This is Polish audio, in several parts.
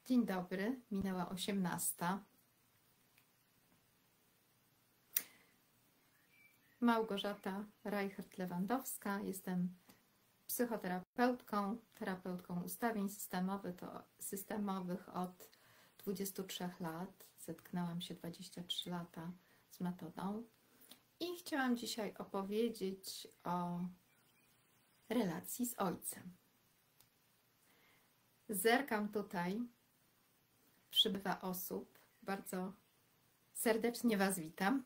Dzień dobry, minęła 18. Małgorzata Reichert-Lewandowska, jestem psychoterapeutką, terapeutką ustawień systemowych od 23 lat. Zetknęłam się 23 lata z metodą i chciałam dzisiaj opowiedzieć o relacji z ojcem. Zerkam tutaj, przybywa osób, bardzo serdecznie Was witam.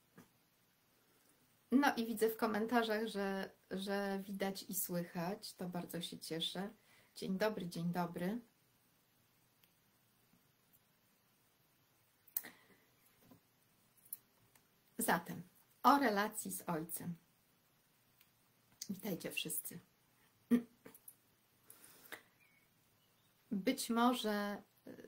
No i widzę w komentarzach, że widać i słychać, to bardzo się cieszę. Dzień dobry, dzień dobry. Zatem o relacji z ojcem. Witajcie wszyscy. Być może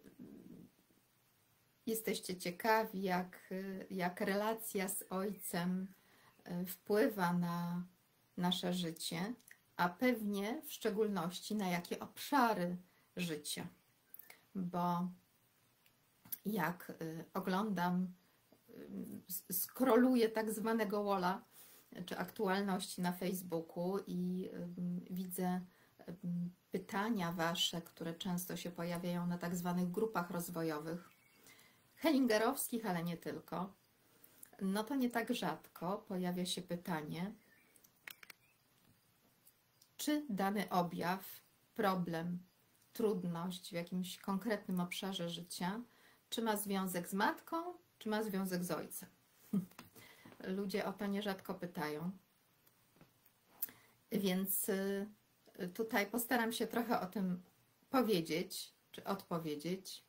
jesteście ciekawi, jak relacja z ojcem wpływa na nasze życie, a pewnie w szczególności na jakie obszary życia. Bo jak oglądam, scrolluję tak zwanego walla, czy aktualności na Facebooku i widzę pytania Wasze, które często się pojawiają na tak zwanych grupach rozwojowych, hellingerowskich, ale nie tylko, no to nie tak rzadko pojawia się pytanie, czy dany objaw, problem, trudność w jakimś konkretnym obszarze życia, czy ma związek z matką, czy ma związek z ojcem. Ludzie o to nierzadko pytają. Więc tutaj postaram się trochę o tym powiedzieć, czy odpowiedzieć.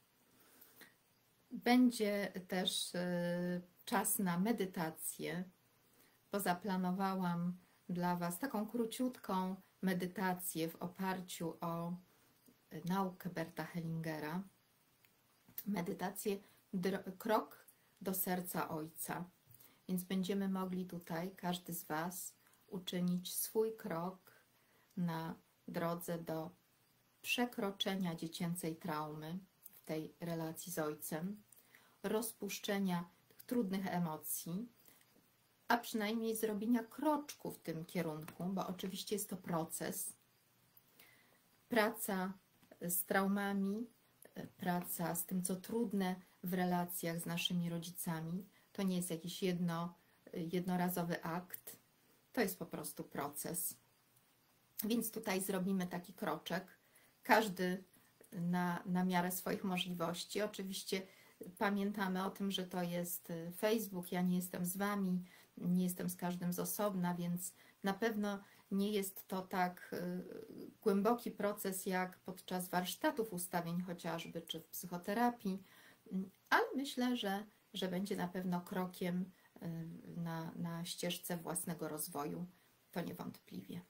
Będzie też czas na medytację, bo zaplanowałam dla Was taką króciutką medytację w oparciu o naukę Berta Hellingera. Medytację krok do serca Ojca. Więc będziemy mogli tutaj, każdy z Was, uczynić swój krok na drodze do przekroczenia dziecięcej traumy w tej relacji z Ojcem, rozpuszczenia tych trudnych emocji, a przynajmniej zrobienia kroczku w tym kierunku, bo oczywiście jest to proces. Praca z traumami, praca z tym, co trudne w relacjach z naszymi rodzicami, to nie jest jakiś jednorazowy akt, to jest po prostu proces. Więc tutaj zrobimy taki kroczek, każdy na miarę swoich możliwości. Oczywiście pamiętamy o tym, że to jest Facebook, ja nie jestem z Wami, nie jestem z każdym z osobna, więc na pewno nie jest to tak głęboki proces jak podczas warsztatów ustawień chociażby, czy w psychoterapii, ale myślę, że będzie na pewno krokiem na ścieżce własnego rozwoju, to niewątpliwie.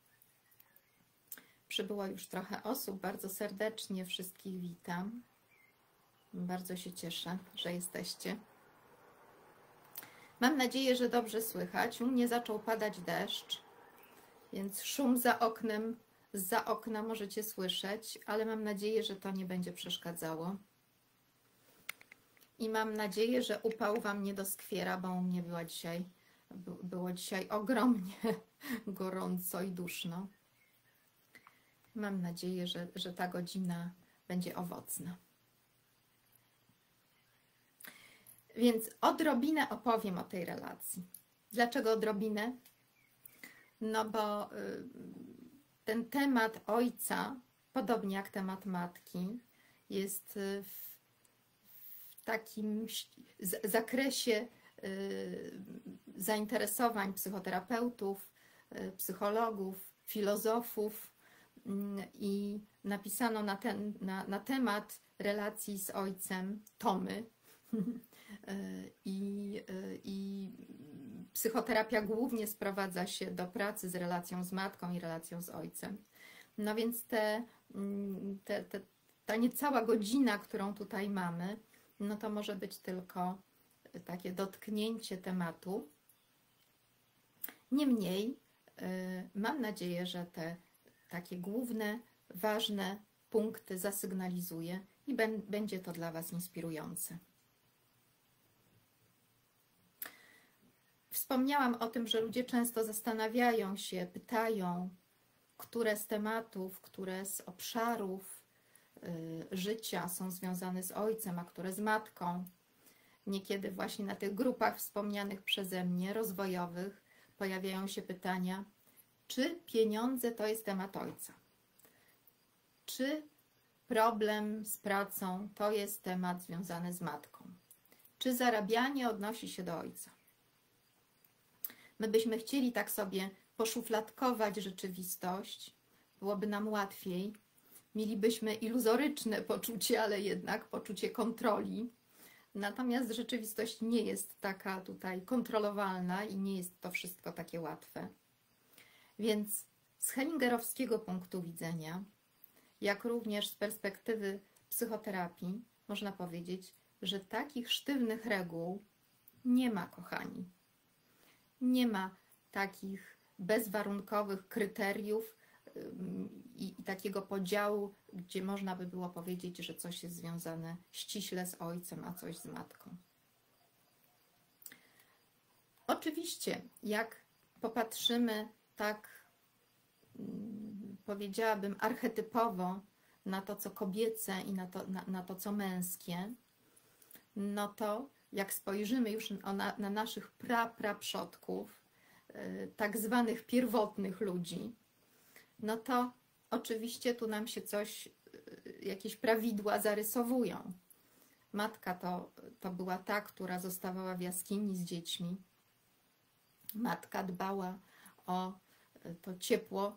Przybyło już trochę osób, bardzo serdecznie wszystkich witam. Bardzo się cieszę, że jesteście. Mam nadzieję, że dobrze słychać. U mnie zaczął padać deszcz, więc szum zza okna możecie słyszeć, ale mam nadzieję, że to nie będzie przeszkadzało. I mam nadzieję, że upał Wam nie doskwiera, bo u mnie było dzisiaj ogromnie gorąco i duszno. Mam nadzieję, że ta godzina będzie owocna. Więc odrobinę opowiem o tej relacji. Dlaczego odrobinę? No bo ten temat ojca, podobnie jak temat matki, jest w takim zakresie zainteresowań psychoterapeutów, psychologów, filozofów i napisano na temat relacji z ojcem tomy. I psychoterapia głównie sprowadza się do pracy z relacją z matką i relacją z ojcem. No więc ta niecała godzina, którą tutaj mamy, no to może być tylko takie dotknięcie tematu. Niemniej mam nadzieję, że te takie główne, ważne punkty zasygnalizuję i będzie to dla Was inspirujące. Wspomniałam o tym, że ludzie często zastanawiają się, pytają, które z tematów, które z obszarów życia są związane z ojcem, a które z matką. Niekiedy właśnie na tych grupach wspomnianych przeze mnie, rozwojowych, pojawiają się pytania, czy pieniądze to jest temat ojca? Czy problem z pracą to jest temat związany z matką? Czy zarabianie odnosi się do ojca? My byśmy chcieli tak sobie poszufladkować rzeczywistość, byłoby nam łatwiej, mielibyśmy iluzoryczne poczucie, ale jednak poczucie kontroli. Natomiast rzeczywistość nie jest taka tutaj kontrolowalna i nie jest to wszystko takie łatwe. Więc z hellingerowskiego punktu widzenia, jak również z perspektywy psychoterapii, można powiedzieć, że takich sztywnych reguł nie ma, kochani. Nie ma takich bezwarunkowych kryteriów i takiego podziału, gdzie można by było powiedzieć, że coś jest związane ściśle z ojcem, a coś z matką. Oczywiście, jak popatrzymy tak, powiedziałabym, archetypowo na to, co kobiece i na to, co męskie, no to jak spojrzymy już na naszych praprzodków, tak zwanych pierwotnych ludzi, no to oczywiście tu nam się jakieś prawidła zarysowują. Matka to była ta, która zostawała w jaskini z dziećmi. Matka dbała o to ciepło,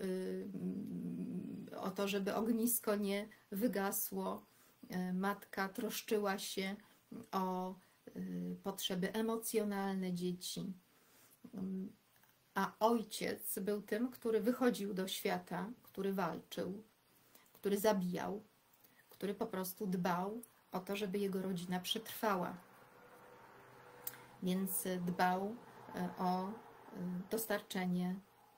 o to, żeby ognisko nie wygasło. Matka troszczyła się o potrzeby emocjonalne dzieci. A ojciec był tym, który wychodził do świata, który walczył, który zabijał, który po prostu dbał o to, żeby jego rodzina przetrwała. Więc dbał o dostarczenie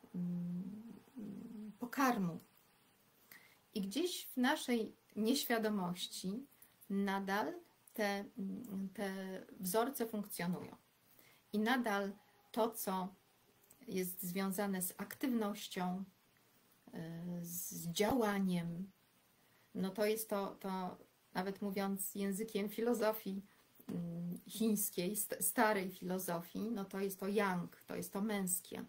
pokarmu. I gdzieś w naszej nieświadomości nadal te wzorce funkcjonują. I nadal to, co jest związane z aktywnością, z działaniem, no to jest to nawet mówiąc językiem filozofii chińskiej, starej filozofii, no to jest to yang, to jest to męskie.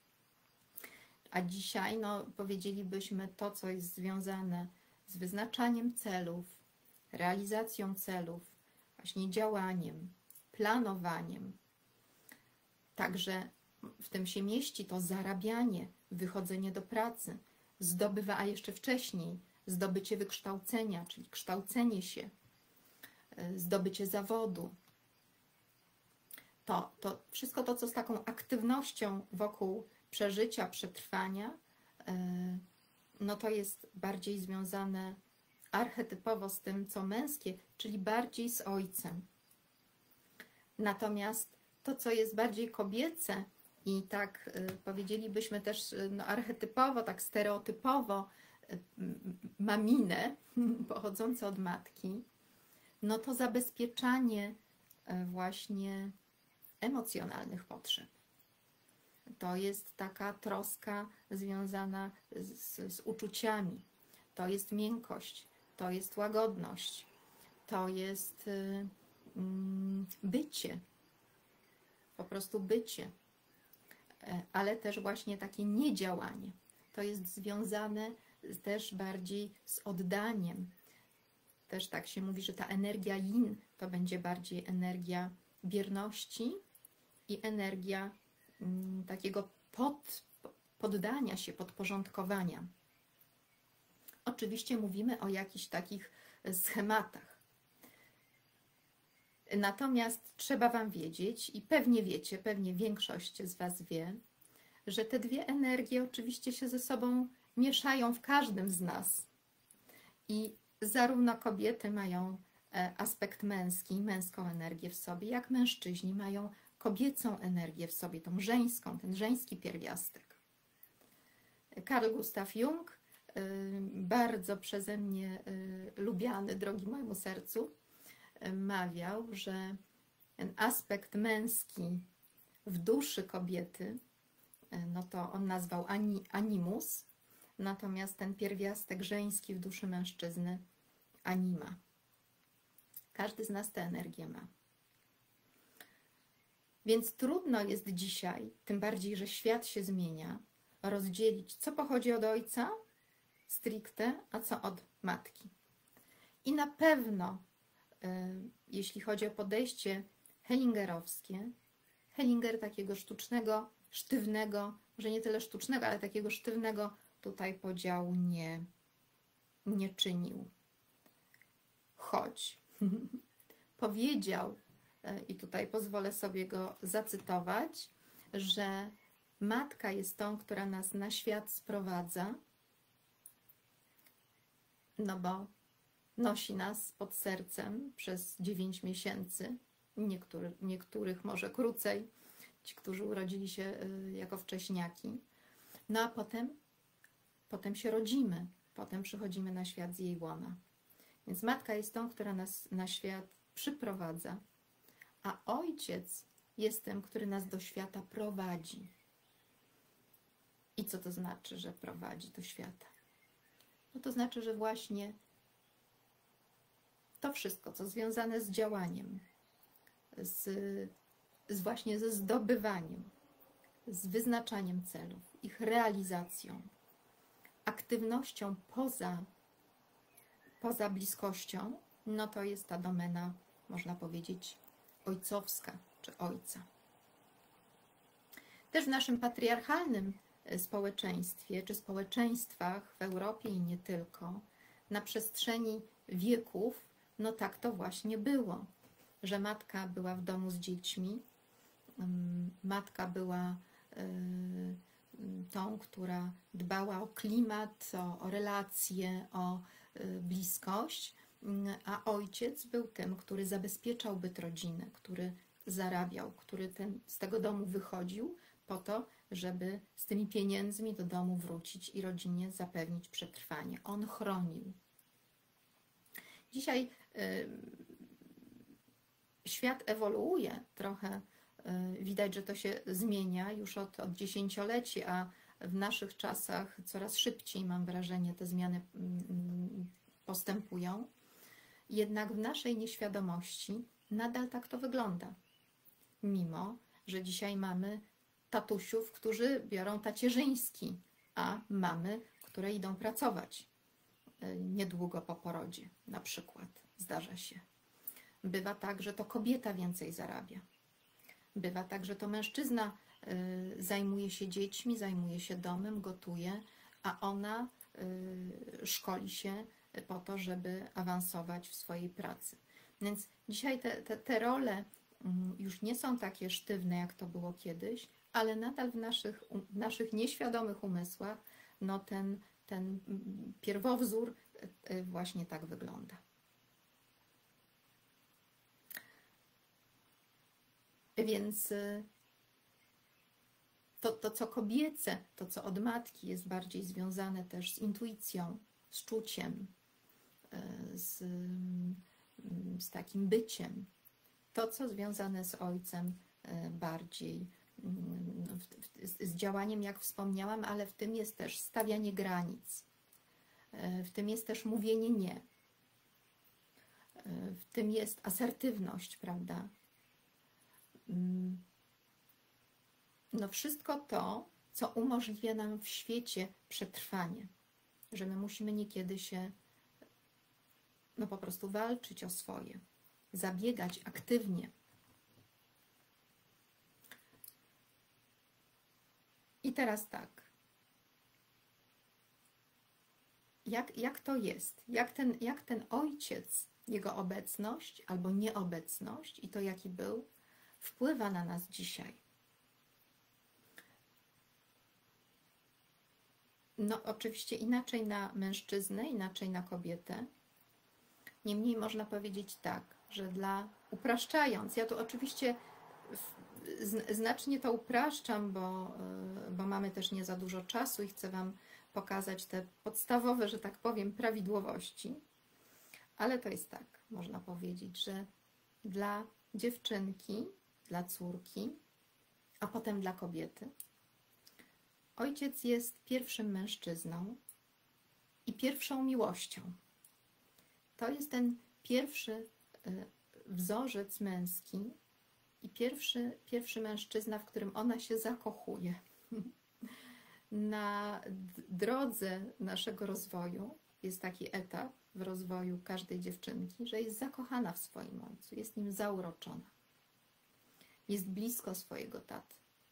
A dzisiaj, no powiedzielibyśmy to, co jest związane z wyznaczaniem celów, realizacją celów, właśnie działaniem, planowaniem. Także w tym się mieści to zarabianie, wychodzenie do pracy, a jeszcze wcześniej zdobycie wykształcenia, czyli kształcenie się, zdobycie zawodu. To wszystko to, co z taką aktywnością wokół przeżycia, przetrwania, no to jest bardziej związane archetypowo z tym, co męskie, czyli bardziej z ojcem. Natomiast to, co jest bardziej kobiece i tak powiedzielibyśmy też archetypowo, tak stereotypowo mamine, pochodzące od matki, no to zabezpieczanie właśnie emocjonalnych potrzeb. To jest taka troska związana z uczuciami. To jest miękkość, to jest łagodność, to jest bycie, po prostu bycie, ale też właśnie takie niedziałanie. To jest związane też bardziej z oddaniem. Też tak się mówi, że ta energia yin to będzie bardziej energia bierności i energia takiego poddania się, podporządkowania. Oczywiście mówimy o jakichś takich schematach. Natomiast trzeba Wam wiedzieć, i pewnie wiecie, pewnie większość z Was wie, że te dwie energie oczywiście się ze sobą mieszają w każdym z nas. I zarówno kobiety mają aspekt męski, męską energię w sobie, jak mężczyźni mają kobiecą energię w sobie, tą żeńską, ten żeński pierwiastek. Carl Gustav Jung bardzo przeze mnie lubiany, drogi mojemu sercu, mawiał, że ten aspekt męski w duszy kobiety, no to on nazwał animus, natomiast ten pierwiastek żeński w duszy mężczyzny anima. Każdy z nas tę energię ma. Więc trudno jest dzisiaj, tym bardziej, że świat się zmienia, rozdzielić, co pochodzi od ojca stricte, a co od matki. I na pewno, jeśli chodzi o podejście hellingerowskie, Hellinger takiego sztucznego, sztywnego, że nie tyle sztucznego, ale takiego sztywnego tutaj podziału nie czynił. Choć powiedział, i tutaj pozwolę sobie go zacytować, że matka jest tą, która nas na świat sprowadza, no bo nosi nas pod sercem przez 9 miesięcy, niektórych może krócej, ci, którzy urodzili się jako wcześniaki, no a potem się rodzimy, potem przychodzimy na świat z jej łona. Więc matka jest tą, która nas na świat przyprowadza, a ojciec jest tym, który nas do świata prowadzi. I co to znaczy, że prowadzi do świata? No to znaczy, że właśnie to wszystko, co związane z działaniem, właśnie ze zdobywaniem, z wyznaczaniem celów, ich realizacją, aktywnością poza bliskością, no to jest ta domena, można powiedzieć, ojcowska czy ojca. Też w naszym patriarchalnym społeczeństwie czy społeczeństwach w Europie i nie tylko, na przestrzeni wieków, no tak to właśnie było, że matka była w domu z dziećmi, matka była tą, która dbała o klimat, o relacje, o bliskość, a ojciec był tym, który zabezpieczał byt rodziny, który zarabiał, który z tego domu wychodził po to, żeby z tymi pieniędzmi do domu wrócić i rodzinie zapewnić przetrwanie. On chronił. Dzisiaj świat ewoluuje trochę, widać, że to się zmienia już od dziesięcioleci, a w naszych czasach coraz szybciej, mam wrażenie, te zmiany postępują. Jednak w naszej nieświadomości nadal tak to wygląda. Mimo że dzisiaj mamy tatusiów, którzy biorą tacierzyński, a mamy, które idą pracować niedługo po porodzie, na przykład. Zdarza się. Bywa tak, że to kobieta więcej zarabia. Bywa tak, że to mężczyzna zajmuje się dziećmi, zajmuje się domem, gotuje, a ona szkoli się po to, żeby awansować w swojej pracy. Więc dzisiaj te role już nie są takie sztywne, jak to było kiedyś, ale nadal w naszych nieświadomych umysłach no ten pierwowzór właśnie tak wygląda. Więc to, co kobiece, to, co od matki jest bardziej związane też z intuicją, z czuciem, z takim byciem. To, co związane z ojcem bardziej, z działaniem, jak wspomniałam, ale w tym jest też stawianie granic. W tym jest też mówienie nie. W tym jest asertywność, prawda? No wszystko to, co umożliwia nam w świecie przetrwanie. Że my musimy niekiedy się no po prostu walczyć o swoje. Zabiegać aktywnie. I teraz tak. Jak to jest? Jak ten ojciec, jego obecność albo nieobecność i to, jaki był, wpływa na nas dzisiaj? No oczywiście inaczej na mężczyznę, inaczej na kobietę. Niemniej można powiedzieć tak, że upraszczając, ja tu oczywiście znacznie to upraszczam, bo mamy też nie za dużo czasu i chcę Wam pokazać te podstawowe, że tak powiem, prawidłowości. Ale to jest tak, można powiedzieć, że dla dziewczynki, dla córki, a potem dla kobiety, ojciec jest pierwszym mężczyzną i pierwszą miłością. To jest ten pierwszy wzorzec męski i pierwszy mężczyzna, w którym ona się zakochuje. Na drodze naszego rozwoju jest taki etap w rozwoju każdej dziewczynki, że jest zakochana w swoim ojcu, jest nim zauroczona. Jest blisko swojego taty.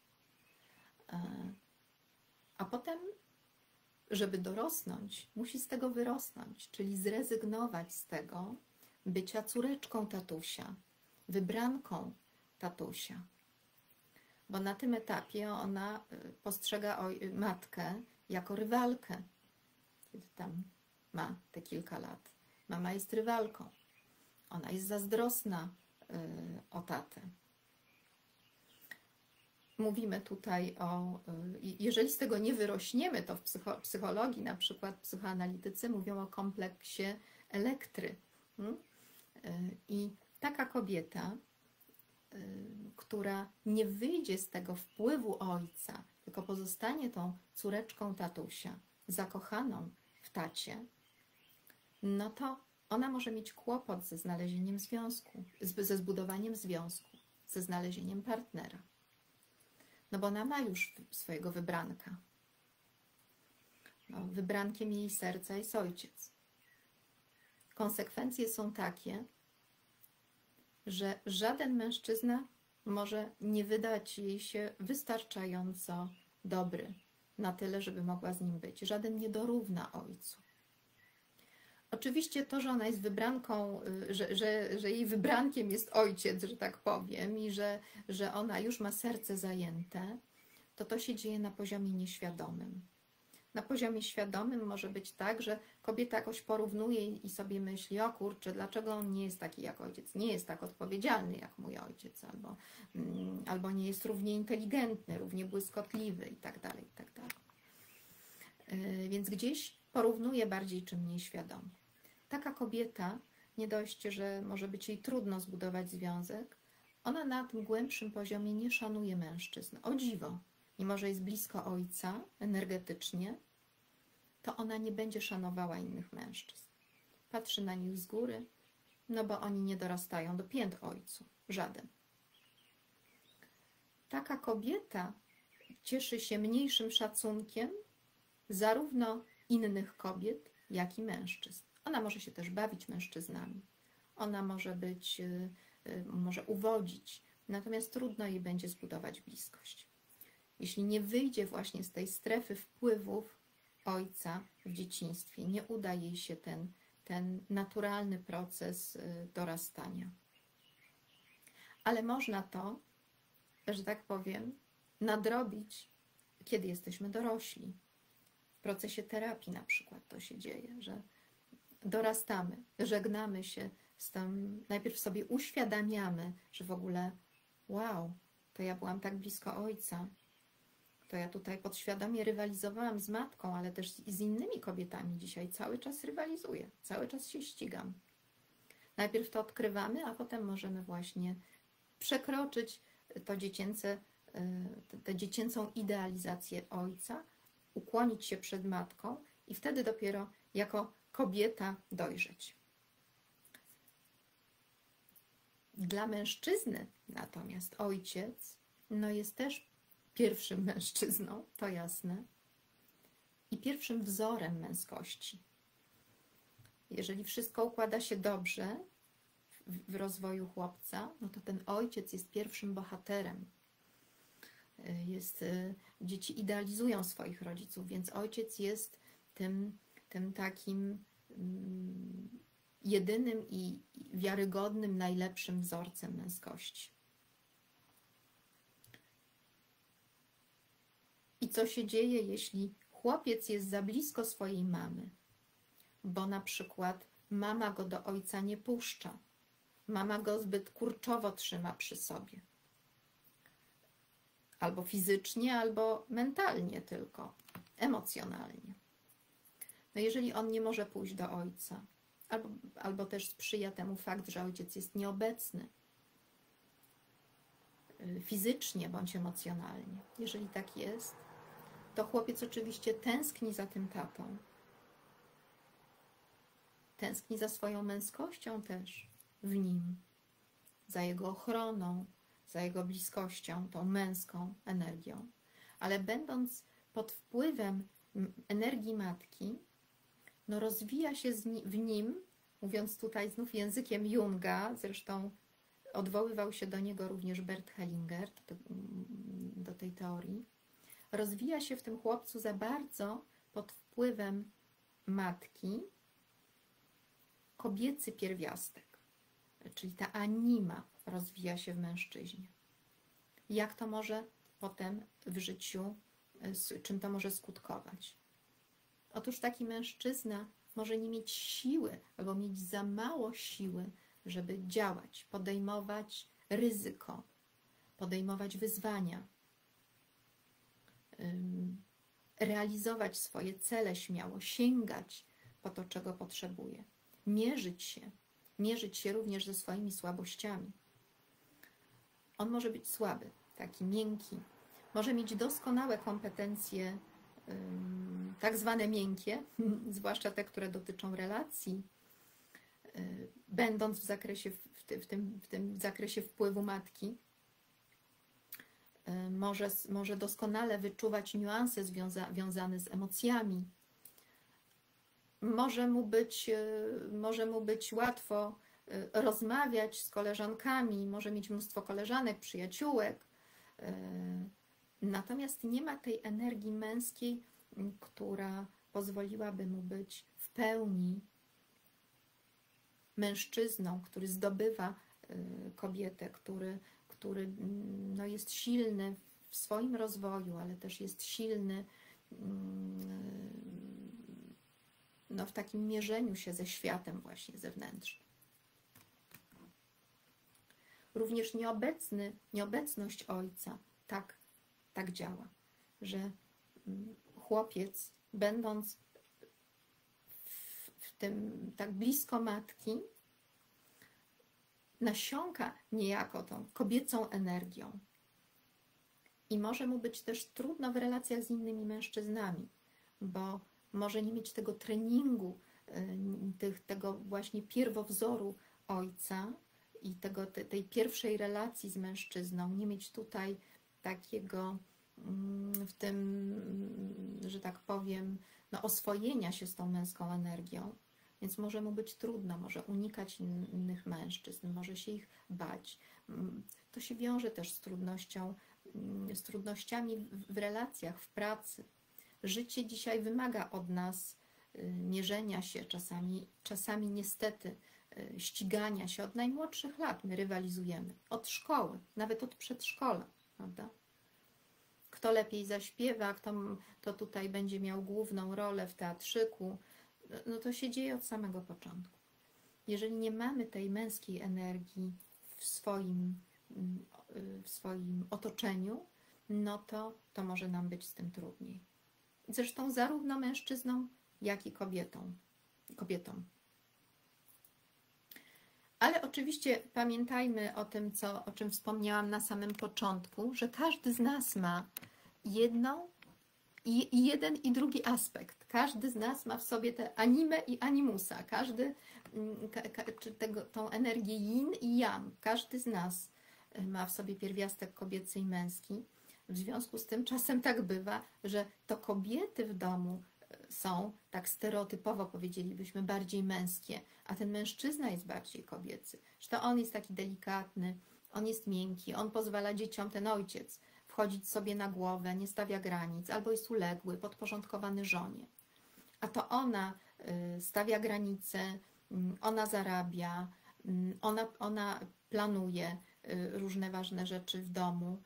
A potem, żeby dorosnąć, musi z tego wyrosnąć, czyli zrezygnować z tego bycia córeczką tatusia, wybranką tatusia. Bo na tym etapie ona postrzega matkę jako rywalkę, kiedy tam ma te kilka lat. Mama jest rywalką. Ona jest zazdrosna o tatę. Mówimy tutaj o, jeżeli z tego nie wyrośniemy, to w psychologii, na przykład psychoanalitycy mówią o kompleksie Elektry. I taka kobieta, która nie wyjdzie z tego wpływu ojca, tylko pozostanie tą córeczką tatusia, zakochaną w tacie, no to ona może mieć kłopot ze znalezieniem związku, ze zbudowaniem związku, ze znalezieniem partnera. No bo ona ma już swojego wybranka. No, wybrankiem jej serca jest ojciec. Konsekwencje są takie, że żaden mężczyzna może nie wydać jej się wystarczająco dobry na tyle, żeby mogła z nim być. Żaden nie dorówna ojcu. Oczywiście to, że ona jest wybranką, że jej wybrankiem jest ojciec, że tak powiem, i że ona już ma serce zajęte, to się dzieje na poziomie nieświadomym. Na poziomie świadomym może być tak, że kobieta jakoś porównuje i sobie myśli, o kurczę, dlaczego on nie jest taki jak ojciec, nie jest tak odpowiedzialny jak mój ojciec, albo nie jest równie inteligentny, równie błyskotliwy i tak dalej, i tak dalej. Więc gdzieś porównuje bardziej czy mniej świadomie. Taka kobieta, nie dość, że może być jej trudno zbudować związek, ona na tym głębszym poziomie nie szanuje mężczyzn. O dziwo, mimo że jest blisko ojca energetycznie, to ona nie będzie szanowała innych mężczyzn. Patrzy na nich z góry, no bo oni nie dorastają do pięt ojcu. Żaden. Taka kobieta cieszy się mniejszym szacunkiem zarówno innych kobiet, jak i mężczyzn. Ona może się też bawić mężczyznami. Ona może uwodzić, natomiast trudno jej będzie zbudować bliskość. Jeśli nie wyjdzie właśnie z tej strefy wpływów ojca w dzieciństwie, nie uda jej się ten naturalny proces dorastania. Ale można to, że tak powiem, nadrobić, kiedy jesteśmy dorośli. W procesie terapii na przykład to się dzieje, że dorastamy, żegnamy się z tym, najpierw sobie uświadamiamy, że w ogóle wow, to ja byłam tak blisko ojca, to ja tutaj podświadomie rywalizowałam z matką, ale też z innymi kobietami dzisiaj cały czas rywalizuję, cały czas się ścigam. Najpierw to odkrywamy, a potem możemy właśnie przekroczyć tę dziecięcą idealizację ojca, ukłonić się przed matką i wtedy dopiero jako kobieta dojrzeć. Dla mężczyzny natomiast ojciec jest też pierwszym mężczyzną, to jasne, i pierwszym wzorem męskości. Jeżeli wszystko układa się dobrze w rozwoju chłopca, to ten ojciec jest pierwszym bohaterem. Dzieci idealizują swoich rodziców, więc ojciec jest tym takim jedynym i wiarygodnym, najlepszym wzorcem męskości. I co się dzieje, jeśli chłopiec jest za blisko swojej mamy, bo na przykład mama go do ojca nie puszcza, mama go zbyt kurczowo trzyma przy sobie. Albo fizycznie, albo mentalnie tylko, emocjonalnie. No jeżeli on nie może pójść do ojca, albo też sprzyja temu fakt, że ojciec jest nieobecny fizycznie bądź emocjonalnie. Jeżeli tak jest, to chłopiec oczywiście tęskni za tym tatą. Tęskni za swoją męskością też w nim, za jego ochroną, za jego bliskością, tą męską energią. Ale będąc pod wpływem energii matki, no rozwija się w nim, mówiąc tutaj znów językiem Junga, zresztą odwoływał się do niego również Bert Hellinger, do tej teorii, rozwija się w tym chłopcu za bardzo pod wpływem matki kobiecy pierwiastek, czyli ta anima rozwija się w mężczyźnie. Jak to może potem w życiu, czym to może skutkować? Otóż taki mężczyzna może nie mieć siły albo mieć za mało siły, żeby działać, podejmować ryzyko, podejmować wyzwania, realizować swoje cele śmiało, sięgać po to, czego potrzebuje, mierzyć się również ze swoimi słabościami. On może być słaby, taki miękki, może mieć doskonałe kompetencje, tak zwane miękkie, zwłaszcza te, które dotyczą relacji, będąc w tym zakresie wpływu matki, może doskonale wyczuwać niuanse związane z emocjami. Może mu być łatwo rozmawiać z koleżankami, może mieć mnóstwo koleżanek, przyjaciółek. Natomiast nie ma tej energii męskiej, która pozwoliłaby mu być w pełni mężczyzną, który zdobywa kobietę, który no jest silny w swoim rozwoju, ale też jest silny no w takim mierzeniu się ze światem właśnie zewnętrznym. Również nieobecność ojca tak działa, że chłopiec, będąc w tym tak blisko matki, nasiąka niejako tą kobiecą energią. I może mu być też trudno w relacjach z innymi mężczyznami, bo może nie mieć tego treningu, tego właśnie pierwowzoru ojca i tej pierwszej relacji z mężczyzną, nie mieć tutaj takiego w tym, że tak powiem, no, oswojenia się z tą męską energią. Więc może mu być trudno, może unikać innych mężczyzn, może się ich bać. To się wiąże też z trudnościami w relacjach, w pracy. Życie dzisiaj wymaga od nas mierzenia się czasami niestety ścigania się od najmłodszych lat. My rywalizujemy od szkoły, nawet od przedszkola, prawda? Kto lepiej zaśpiewa, kto tutaj będzie miał główną rolę w teatrzyku, no to się dzieje od samego początku. Jeżeli nie mamy tej męskiej energii w swoim otoczeniu, no to może nam być z tym trudniej. Zresztą zarówno mężczyznom, jak i kobietom. Ale oczywiście pamiętajmy o tym, o czym wspomniałam na samym początku, że każdy z nas ma jeden i drugi aspekt. Każdy z nas ma w sobie tę animę i animusa. Tą energię yin i yang. Każdy z nas ma w sobie pierwiastek kobiecy i męski. W związku z tym czasem tak bywa, że to kobiety w domu są, tak stereotypowo powiedzielibyśmy, bardziej męskie, a ten mężczyzna jest bardziej kobiecy. Że to on jest taki delikatny, on jest miękki, on pozwala dzieciom, ten ojciec, wchodzić sobie na głowę, nie stawia granic, albo jest uległy, podporządkowany żonie. A to ona stawia granice, ona zarabia, ona planuje różne ważne rzeczy w domu.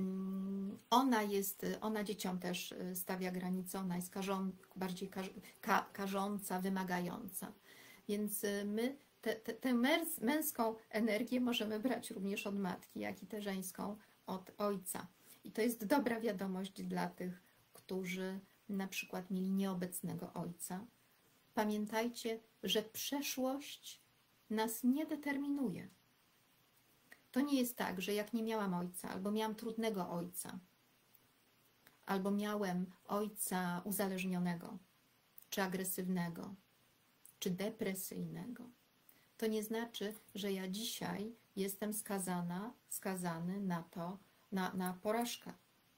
Ona dzieciom też stawia granice, ona jest bardziej karząca, wymagająca. Więc my tę męską energię możemy brać również od matki, jak i tę żeńską od ojca. I to jest dobra wiadomość dla tych, którzy na przykład mieli nieobecnego ojca, Pamiętajcie, że przeszłość nas nie determinuje. To nie jest tak, że jak nie miałam ojca, albo miałam trudnego ojca, albo miałem ojca uzależnionego, czy agresywnego, czy depresyjnego, to nie znaczy, że ja dzisiaj jestem skazany na to, na porażkę.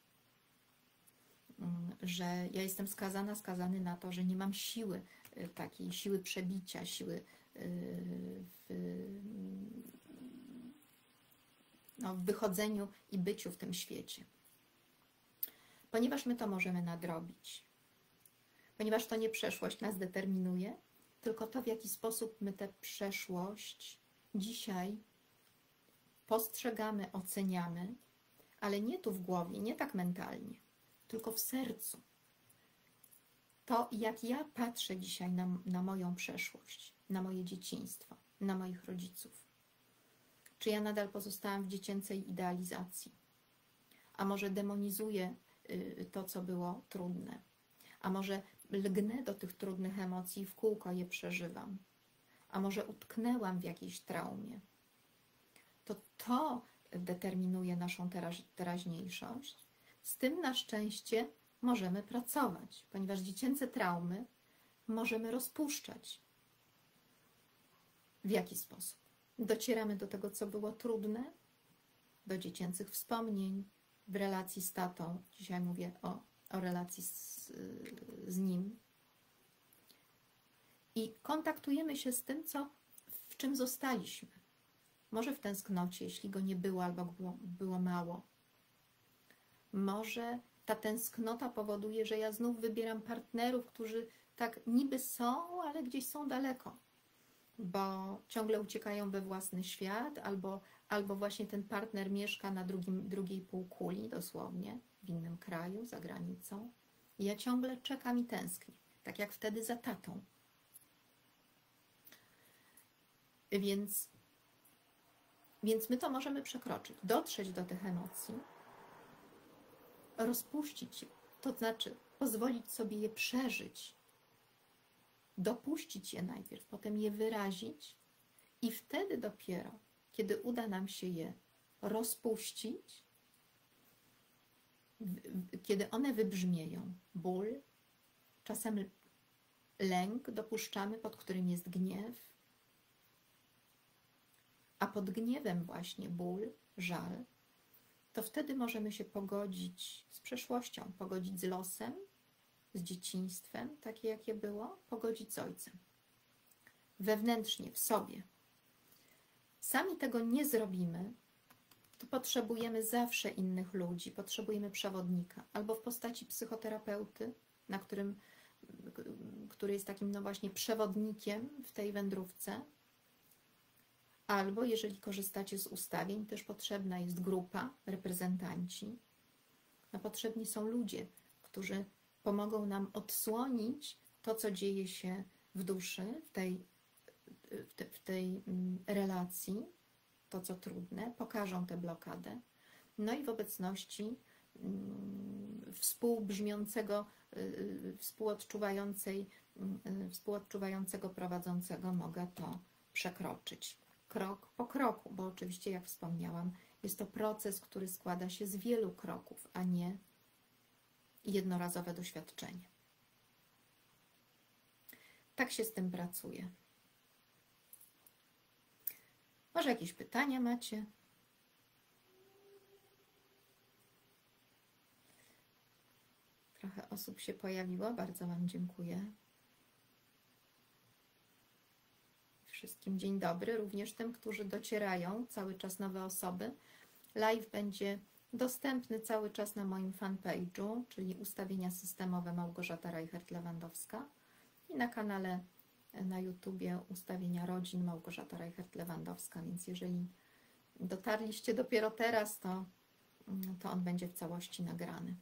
Że ja jestem skazany na to, że nie mam siły, takiej siły przebicia, siły w wychodzeniu i byciu w tym świecie. Ponieważ my to możemy nadrobić. Ponieważ to nie przeszłość nas determinuje, tylko to, w jaki sposób my tę przeszłość dzisiaj postrzegamy, oceniamy, ale nie tu w głowie, nie tak mentalnie, tylko w sercu. To, jak ja patrzę dzisiaj na moją przeszłość, na moje dzieciństwo, na moich rodziców. Czy ja nadal pozostałam w dziecięcej idealizacji? A może demonizuję to, co było trudne? A może lgnę do tych trudnych emocji i w kółko je przeżywam? A może utknęłam w jakiejś traumie? To determinuje naszą teraźniejszość. Z tym na szczęście możemy pracować, ponieważ dziecięce traumy możemy rozpuszczać. W jaki sposób? Docieramy do tego, co było trudne, do dziecięcych wspomnień, w relacji z tatą. Dzisiaj mówię o relacji z nim. I kontaktujemy się z tym, w czym zostaliśmy. Może w tęsknocie, jeśli go nie było albo było mało. Może ta tęsknota powoduje, że ja znów wybieram partnerów, którzy tak niby są, ale gdzieś są daleko, bo ciągle uciekają we własny świat, albo właśnie ten partner mieszka na drugiej półkuli, dosłownie, w innym kraju, za granicą. I ja ciągle czekam i tęsknię, tak jak wtedy za tatą. Więc my to możemy przekroczyć, dotrzeć do tych emocji, rozpuścić je, to znaczy pozwolić sobie je przeżyć, dopuścić je najpierw, potem je wyrazić i wtedy dopiero, kiedy uda nam się je rozpuścić, kiedy one wybrzmieją, ból, czasem lęk dopuszczamy, pod którym jest gniew, a pod gniewem właśnie ból, żal, to wtedy możemy się pogodzić z przeszłością, pogodzić z losem, z dzieciństwem, takie jakie było, pogodzić z ojcem. Wewnętrznie, w sobie. Sami tego nie zrobimy, to potrzebujemy zawsze innych ludzi, potrzebujemy przewodnika, albo w postaci psychoterapeuty, który jest takim no właśnie przewodnikiem w tej wędrówce, albo jeżeli korzystacie z ustawień, też potrzebna jest grupa, reprezentanci. No, potrzebni są ludzie, którzy pomogą nam odsłonić to, co dzieje się w duszy, w tej relacji, to, co trudne, pokażą tę blokadę. No i w obecności współodczuwającego prowadzącego mogę to przekroczyć. Krok po kroku, bo oczywiście, jak wspomniałam, jest to proces, który składa się z wielu kroków, a nie jednorazowe doświadczenie. Tak się z tym pracuje. Może jakieś pytania macie? Trochę osób się pojawiło, bardzo Wam dziękuję. Wszystkim dzień dobry, również tym, którzy docierają, cały czas nowe osoby. Live będzie dostępny cały czas na moim fanpage'u, czyli ustawienia systemowe Małgorzata Reichert-Lewandowska i na kanale na YouTubie ustawienia rodzin Małgorzata Reichert-Lewandowska, więc jeżeli dotarliście dopiero teraz, to on będzie w całości nagrany.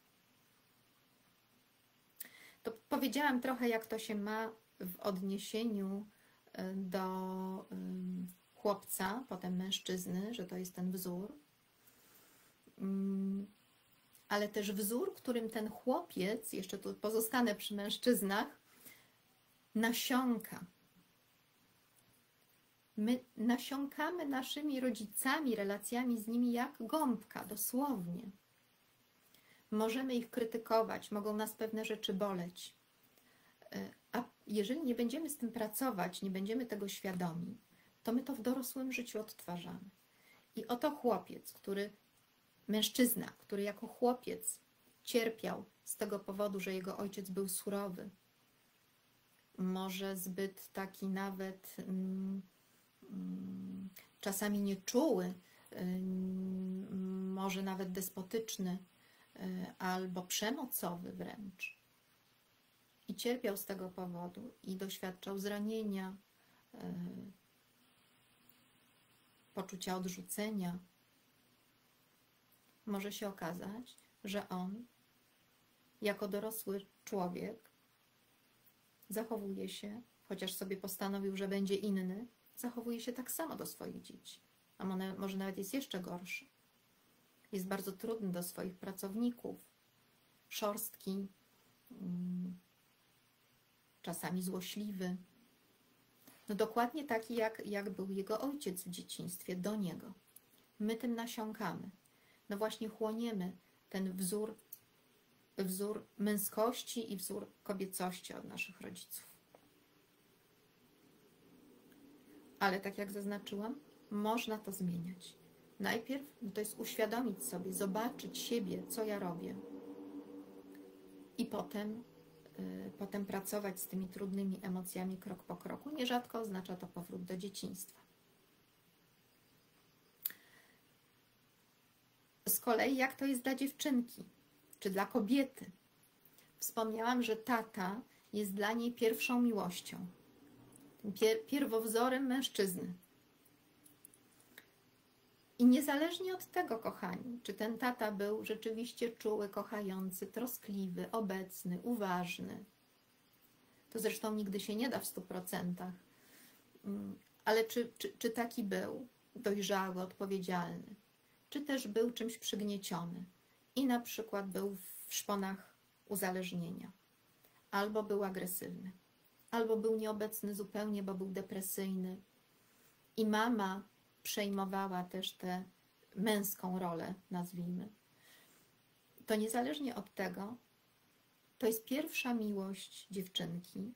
To powiedziałam trochę, jak to się ma w odniesieniu do chłopca, potem mężczyzny, że to jest ten wzór, ale też wzór, którym ten chłopiec, jeszcze tu pozostanę przy mężczyznach, Nasionka. My nasiąkamy naszymi rodzicami, relacjami z nimi jak gąbka, dosłownie. Możemy ich krytykować, mogą nas pewne rzeczy boleć. A jeżeli nie będziemy z tym pracować, nie będziemy tego świadomi, to my to w dorosłym życiu odtwarzamy. I oto chłopiec, mężczyzna, który jako chłopiec cierpiał z tego powodu, że jego ojciec był surowy, może zbyt taki nawet czasami nieczuły, może nawet despotyczny albo przemocowy wręcz. I cierpiał z tego powodu i doświadczał zranienia, poczucia odrzucenia. Może się okazać, że on jako dorosły człowiek zachowuje się, chociaż sobie postanowił, że będzie inny, zachowuje się tak samo do swoich dzieci. A może nawet jest jeszcze gorszy. Jest bardzo trudny do swoich pracowników, szorstki, czasami złośliwy. No dokładnie taki, jak był jego ojciec w dzieciństwie do niego. My tym nasiąkamy. No właśnie chłoniemy ten wzór męskości i wzór kobiecości od naszych rodziców. Ale tak jak zaznaczyłam, można to zmieniać. Najpierw to jest uświadomić sobie, zobaczyć siebie, co ja robię. I potem pracować z tymi trudnymi emocjami krok po kroku. Nierzadko oznacza to powrót do dzieciństwa. Z kolei jak to jest dla dziewczynki, czy dla kobiety? Wspomniałam, że tata jest dla niej pierwszą miłością, pierwowzorem mężczyzny. I niezależnie od tego, kochani, czy ten tata był rzeczywiście czuły, kochający, troskliwy, obecny, uważny, to zresztą nigdy się nie da w 100%, ale czy taki był dojrzały, odpowiedzialny, czy też był czymś przygnieciony i na przykład był w szponach uzależnienia, albo był agresywny, albo był nieobecny zupełnie, bo był depresyjny i mama przejmowała też tę męską rolę, nazwijmy. To niezależnie od tego, to jest pierwsza miłość dziewczynki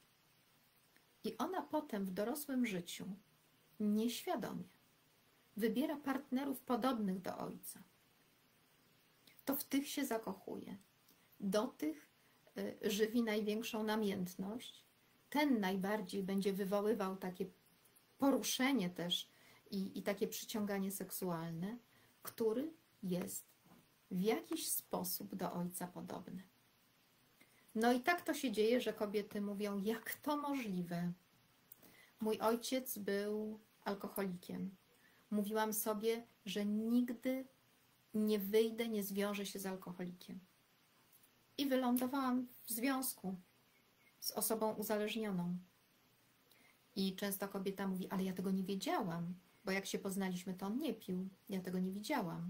i ona potem w dorosłym życiu nieświadomie wybiera partnerów podobnych do ojca. To w tych się zakochuje. Do tych żywi największą namiętność. Ten najbardziej będzie wywoływał takie poruszenie też i takie przyciąganie seksualne, który jest w jakiś sposób do ojca podobny. No i tak to się dzieje, że kobiety mówią, jak to możliwe? Mój ojciec był alkoholikiem. Mówiłam sobie, że nigdy nie wyjdę, nie zwiążę się z alkoholikiem. I wylądowałam w związku z osobą uzależnioną. I często kobieta mówi, ale ja tego nie wiedziałam, bo jak się poznaliśmy, to on nie pił. Ja tego nie widziałam.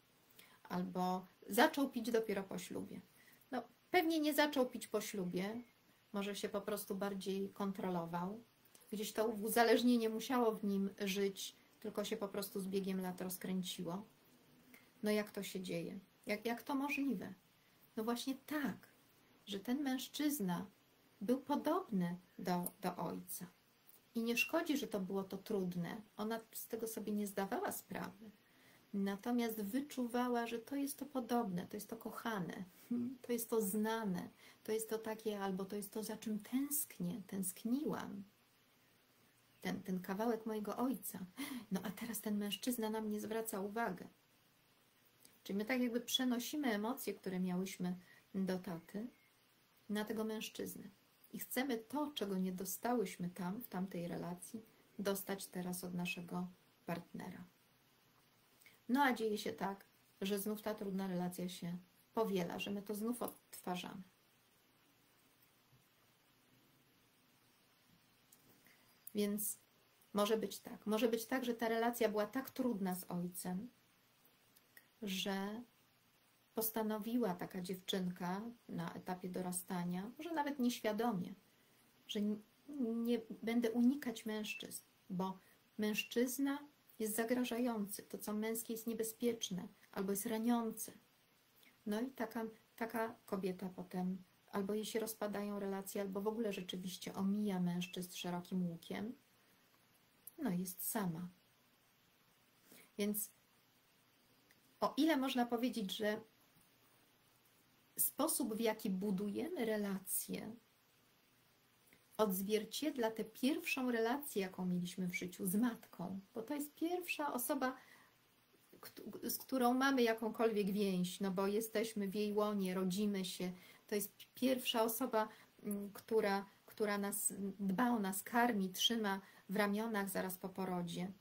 Albo zaczął pić dopiero po ślubie. No, pewnie nie zaczął pić po ślubie, może się po prostu bardziej kontrolował. Gdzieś to uzależnienie musiało w nim żyć, tylko się po prostu z biegiem lat rozkręciło. No jak to się dzieje? Jak to możliwe? No właśnie tak, że ten mężczyzna był podobny do ojca. I nie szkodzi, że to było to trudne. Ona z tego sobie nie zdawała sprawy. Natomiast wyczuwała, że to jest to podobne, to jest to kochane, to jest to znane, to jest to takie, albo to jest to, za czym tęsknię, tęskniłam. Ten kawałek mojego ojca. No a teraz ten mężczyzna na mnie zwraca uwagę. Czyli my tak jakby przenosimy emocje, które miałyśmy do taty, na tego mężczyznę. I chcemy to, czego nie dostałyśmy tam, w tamtej relacji, dostać teraz od naszego partnera. No a dzieje się tak, że znów ta trudna relacja się powiela, że my to znów odtwarzamy. Więc może być tak, że ta relacja była tak trudna z ojcem, że postanowiła taka dziewczynka na etapie dorastania, może nawet nieświadomie, że nie będę unikać mężczyzn, bo mężczyzna jest zagrażający, to co męskie jest niebezpieczne albo jest raniące. No i taka kobieta potem albo jej się rozpadają relacje, albo w ogóle rzeczywiście omija mężczyzn szerokim łukiem, no jest sama. Więc o ile można powiedzieć, że sposób, w jaki budujemy relacje, odzwierciedla tę pierwszą relację, jaką mieliśmy w życiu z matką, bo to jest pierwsza osoba, z którą mamy jakąkolwiek więź, no bo jesteśmy w jej łonie, rodzimy się. To jest pierwsza osoba, która nas dba o nas, karmi, trzyma w ramionach zaraz po porodzie.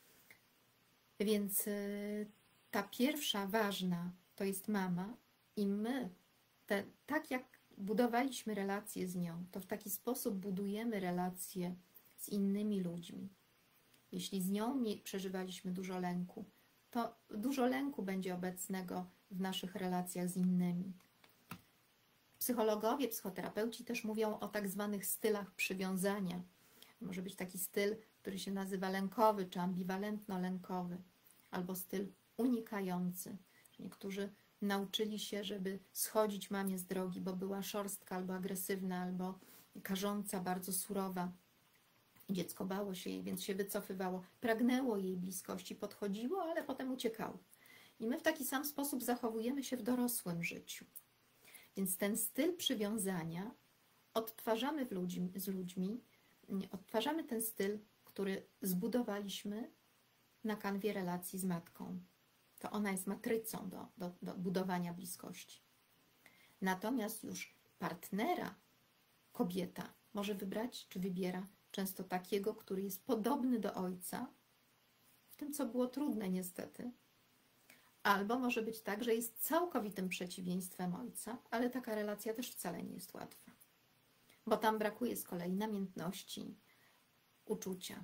Więc ta pierwsza ważna to jest mama i my, tak jak budowaliśmy relacje z nią, to w taki sposób budujemy relacje z innymi ludźmi. Jeśli z nią przeżywaliśmy dużo lęku, to dużo lęku będzie obecnego w naszych relacjach z innymi. Psychologowie, psychoterapeuci też mówią o tak zwanych stylach przywiązania. Może być taki styl, który się nazywa lękowy, czy ambiwalentno-lękowy, albo styl unikający. Niektórzy nauczyli się, żeby schodzić mamie z drogi, bo była szorstka, albo agresywna, albo karząca, bardzo surowa. Dziecko bało się jej, więc się wycofywało. Pragnęło jej bliskości, podchodziło, ale potem uciekało. I my w taki sam sposób zachowujemy się w dorosłym życiu. Więc ten styl przywiązania odtwarzamy z ludźmi, odtwarzamy ten styl, który zbudowaliśmy na kanwie relacji z matką. To ona jest matrycą do budowania bliskości. Natomiast już partnera kobieta może wybrać, czy wybiera często takiego, który jest podobny do ojca, w tym, co było trudne niestety. Albo może być tak, że jest całkowitym przeciwieństwem ojca, ale taka relacja też wcale nie jest łatwa. Bo tam brakuje z kolei namiętności, uczucia.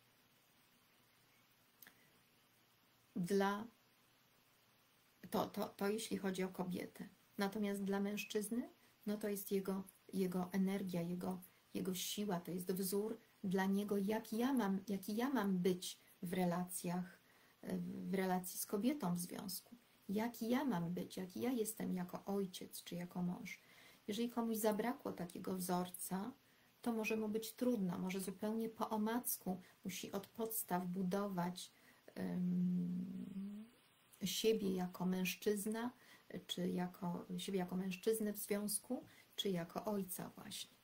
To jeśli chodzi o kobietę. Natomiast dla mężczyzny, no to jest jego energia, jego siła, to jest wzór dla niego, jaki ja mam być w relacji z kobietą w związku. Jaki ja mam być, jaki ja jestem jako ojciec czy jako mąż. Jeżeli komuś zabrakło takiego wzorca, to może mu być trudno, może zupełnie po omacku musi od podstaw budować siebie jako mężczyzna, czy siebie jako mężczyznę w związku, czy jako ojca właśnie.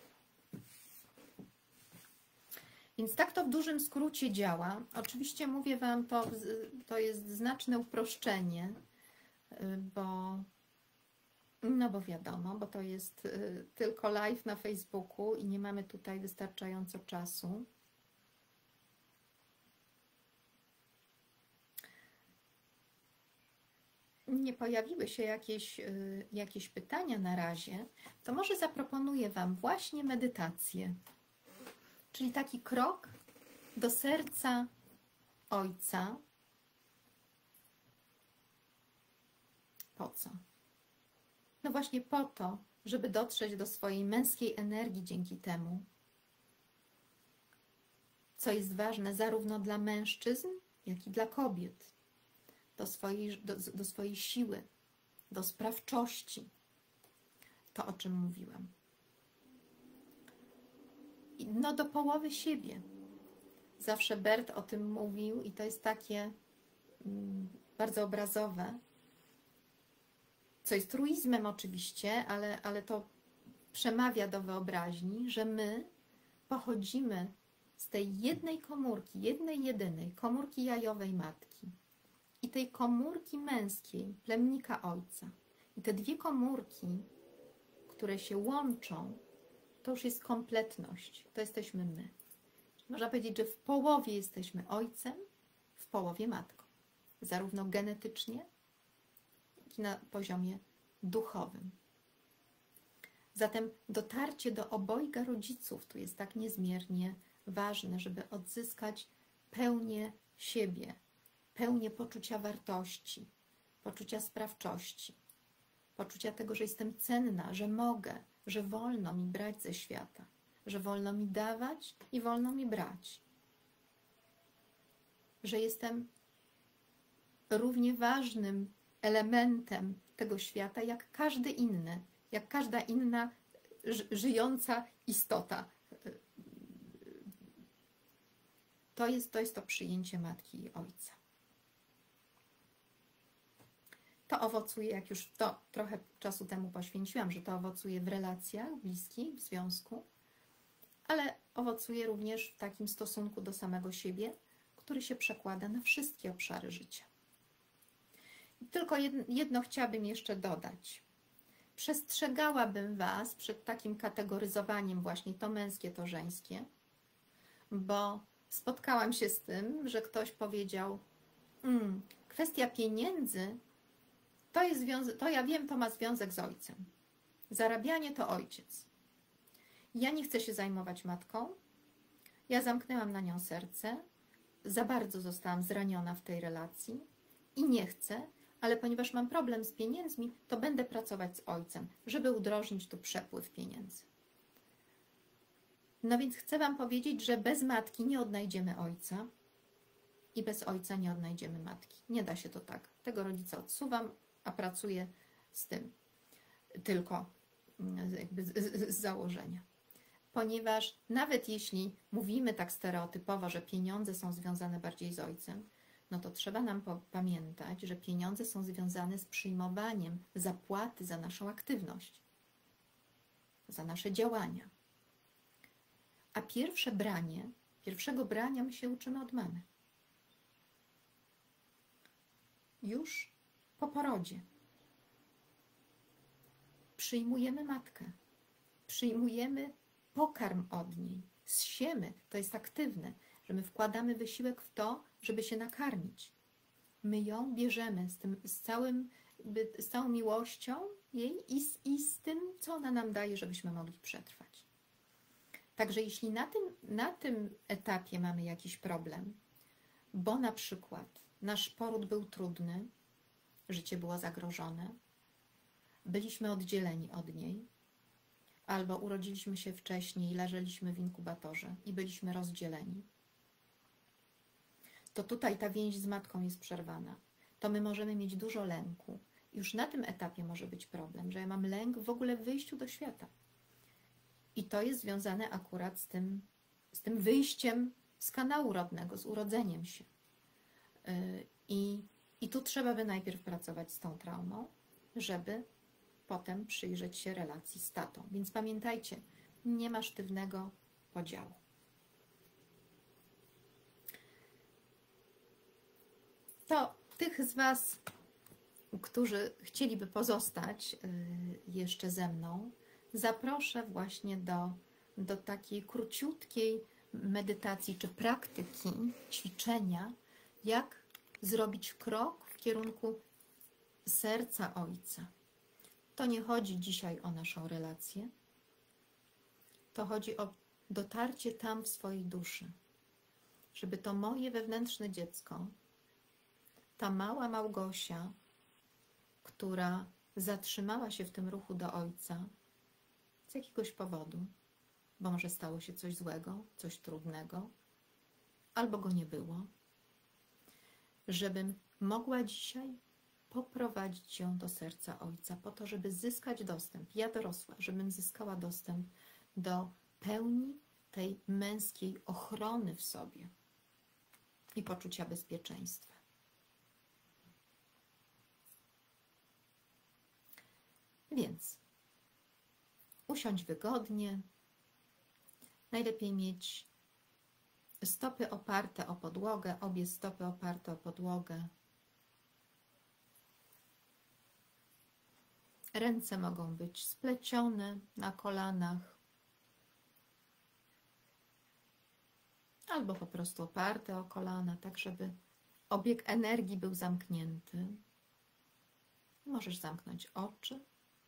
Więc tak to w dużym skrócie działa. Oczywiście mówię Wam, to jest znaczne uproszczenie, bo wiadomo, bo to jest tylko live na Facebooku i nie mamy tutaj wystarczająco czasu. Nie pojawiły się jakieś pytania na razie, to może zaproponuję Wam właśnie medytację. Czyli taki krok do serca ojca. Po co? No właśnie po to, żeby dotrzeć do swojej męskiej energii dzięki temu, co jest ważne zarówno dla mężczyzn, jak i dla kobiet. Do swojej siły, do sprawczości. To, o czym mówiłam. No do połowy siebie. Zawsze Bert o tym mówił i to jest takie bardzo obrazowe, co jest truizmem oczywiście, ale to przemawia do wyobraźni, że my pochodzimy z tej jednej komórki, jedynej komórki jajowej matki i tej komórki męskiej, plemnika ojca. I te dwie komórki, które się łączą, to już jest kompletność. To jesteśmy my. Można powiedzieć, że w połowie jesteśmy ojcem, w połowie matką. Zarówno genetycznie, jak i na poziomie duchowym. Zatem dotarcie do obojga rodziców tu jest tak niezmiernie ważne, żeby odzyskać pełnię siebie, pełnię poczucia wartości, poczucia sprawczości, poczucia tego, że jestem cenna, że mogę, że wolno mi brać ze świata, że wolno mi dawać i wolno mi brać, że jestem równie ważnym elementem tego świata, jak każdy inny, jak każda inna żyjąca istota. To jest to przyjęcie matki i ojca. To owocuje, jak już to trochę czasu temu poświęciłam, że to owocuje w relacjach bliskich, w związku, ale owocuje również w takim stosunku do samego siebie, który się przekłada na wszystkie obszary życia. Tylko jedno chciałabym jeszcze dodać. Przestrzegałabym Was przed takim kategoryzowaniem właśnie to męskie, to żeńskie, bo spotkałam się z tym, że ktoś powiedział, kwestia pieniędzy, to ja wiem, to ma związek z ojcem. Zarabianie to ojciec. Ja nie chcę się zajmować matką, ja zamknęłam na nią serce, za bardzo zostałam zraniona w tej relacji i nie chcę, ale ponieważ mam problem z pieniędzmi, to będę pracować z ojcem, żeby udrożnić tu przepływ pieniędzy. No więc chcę Wam powiedzieć, że bez matki nie odnajdziemy ojca i bez ojca nie odnajdziemy matki. Nie da się to tak. Tego rodzica odsuwam, a pracuję z tym tylko jakby z założenia. Ponieważ nawet jeśli mówimy tak stereotypowo, że pieniądze są związane bardziej z ojcem, no to trzeba nam pamiętać, że pieniądze są związane z przyjmowaniem zapłaty za naszą aktywność, za nasze działania. A pierwszego brania my się uczymy od mamy. Już po porodzie. Przyjmujemy matkę. Przyjmujemy pokarm od niej. Zsiemy, to jest aktywne, że my wkładamy wysiłek w to, żeby się nakarmić. My ją bierzemy z całą miłością jej i z tym, co ona nam daje, żebyśmy mogli przetrwać. Także jeśli na tym etapie mamy jakiś problem, bo na przykład nasz poród był trudny, życie było zagrożone, byliśmy oddzieleni od niej, albo urodziliśmy się wcześniej, leżeliśmy w inkubatorze i byliśmy rozdzieleni, to tutaj ta więź z matką jest przerwana. To my możemy mieć dużo lęku. Już na tym etapie może być problem, że ja mam lęk w ogóle w wyjściu do świata. I to jest związane akurat z tym wyjściem z kanału rodnego, z urodzeniem się. I tu trzeba by najpierw pracować z tą traumą, żeby potem przyjrzeć się relacji z tatą. Więc pamiętajcie, nie ma sztywnego podziału. To tych z Was, którzy chcieliby pozostać jeszcze ze mną, zaproszę właśnie do takiej króciutkiej medytacji czy praktyki, ćwiczenia, jak zrobić krok w kierunku serca Ojca. To nie chodzi dzisiaj o naszą relację, to chodzi o dotarcie tam w swojej duszy, żeby to moje wewnętrzne dziecko, ta mała Małgosia, która zatrzymała się w tym ruchu do Ojca z jakiegoś powodu, bo może stało się coś złego, coś trudnego, albo go nie było, żebym mogła dzisiaj poprowadzić ją do serca Ojca, po to, żeby zyskać dostęp, ja dorosła, żebym zyskała dostęp do pełni tej męskiej ochrony w sobie i poczucia bezpieczeństwa. Więc usiądź wygodnie, najlepiej mieć stopy oparte o podłogę, obie stopy oparte o podłogę. Ręce mogą być splecione na kolanach albo po prostu oparte o kolana, tak żeby obieg energii był zamknięty. Możesz zamknąć oczy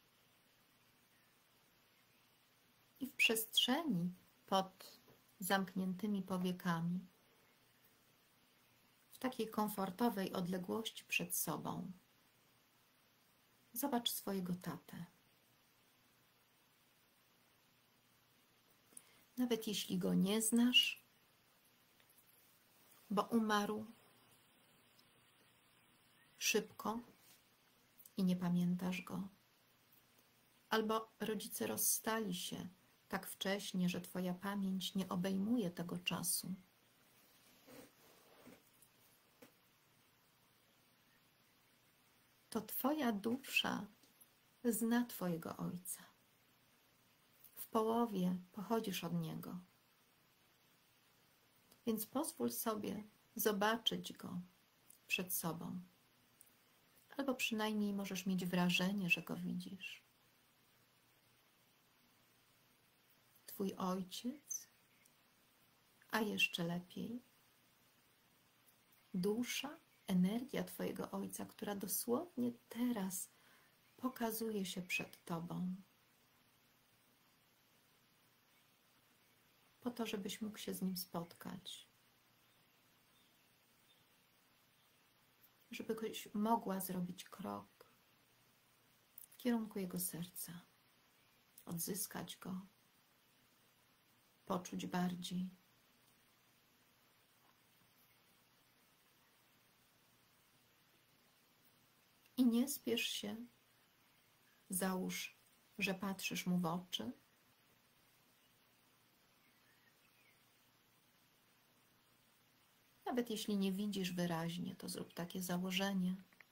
i w przestrzeni pod zamkniętymi powiekami, w takiej komfortowej odległości przed sobą, zobacz swojego tatę. nawet jeśli go nie znasz, bo umarł szybko i nie pamiętasz go, albo rodzice rozstali się tak wcześnie, że twoja pamięć nie obejmuje tego czasu. To twoja dusza zna twojego ojca. W połowie pochodzisz od niego. Więc pozwól sobie zobaczyć go przed sobą. Albo przynajmniej możesz mieć wrażenie, że go widzisz. Twój ojciec, a jeszcze lepiej dusza, energia twojego ojca, która dosłownie teraz pokazuje się przed tobą. Po to, żebyś mógł się z nim spotkać. Żebyś mogła zrobić krok w kierunku jego serca. Odzyskać go. Poczuć bardziej. I nie spiesz się. Załóż, że patrzysz mu w oczy. Nawet jeśli nie widzisz wyraźnie, to zrób takie założenie.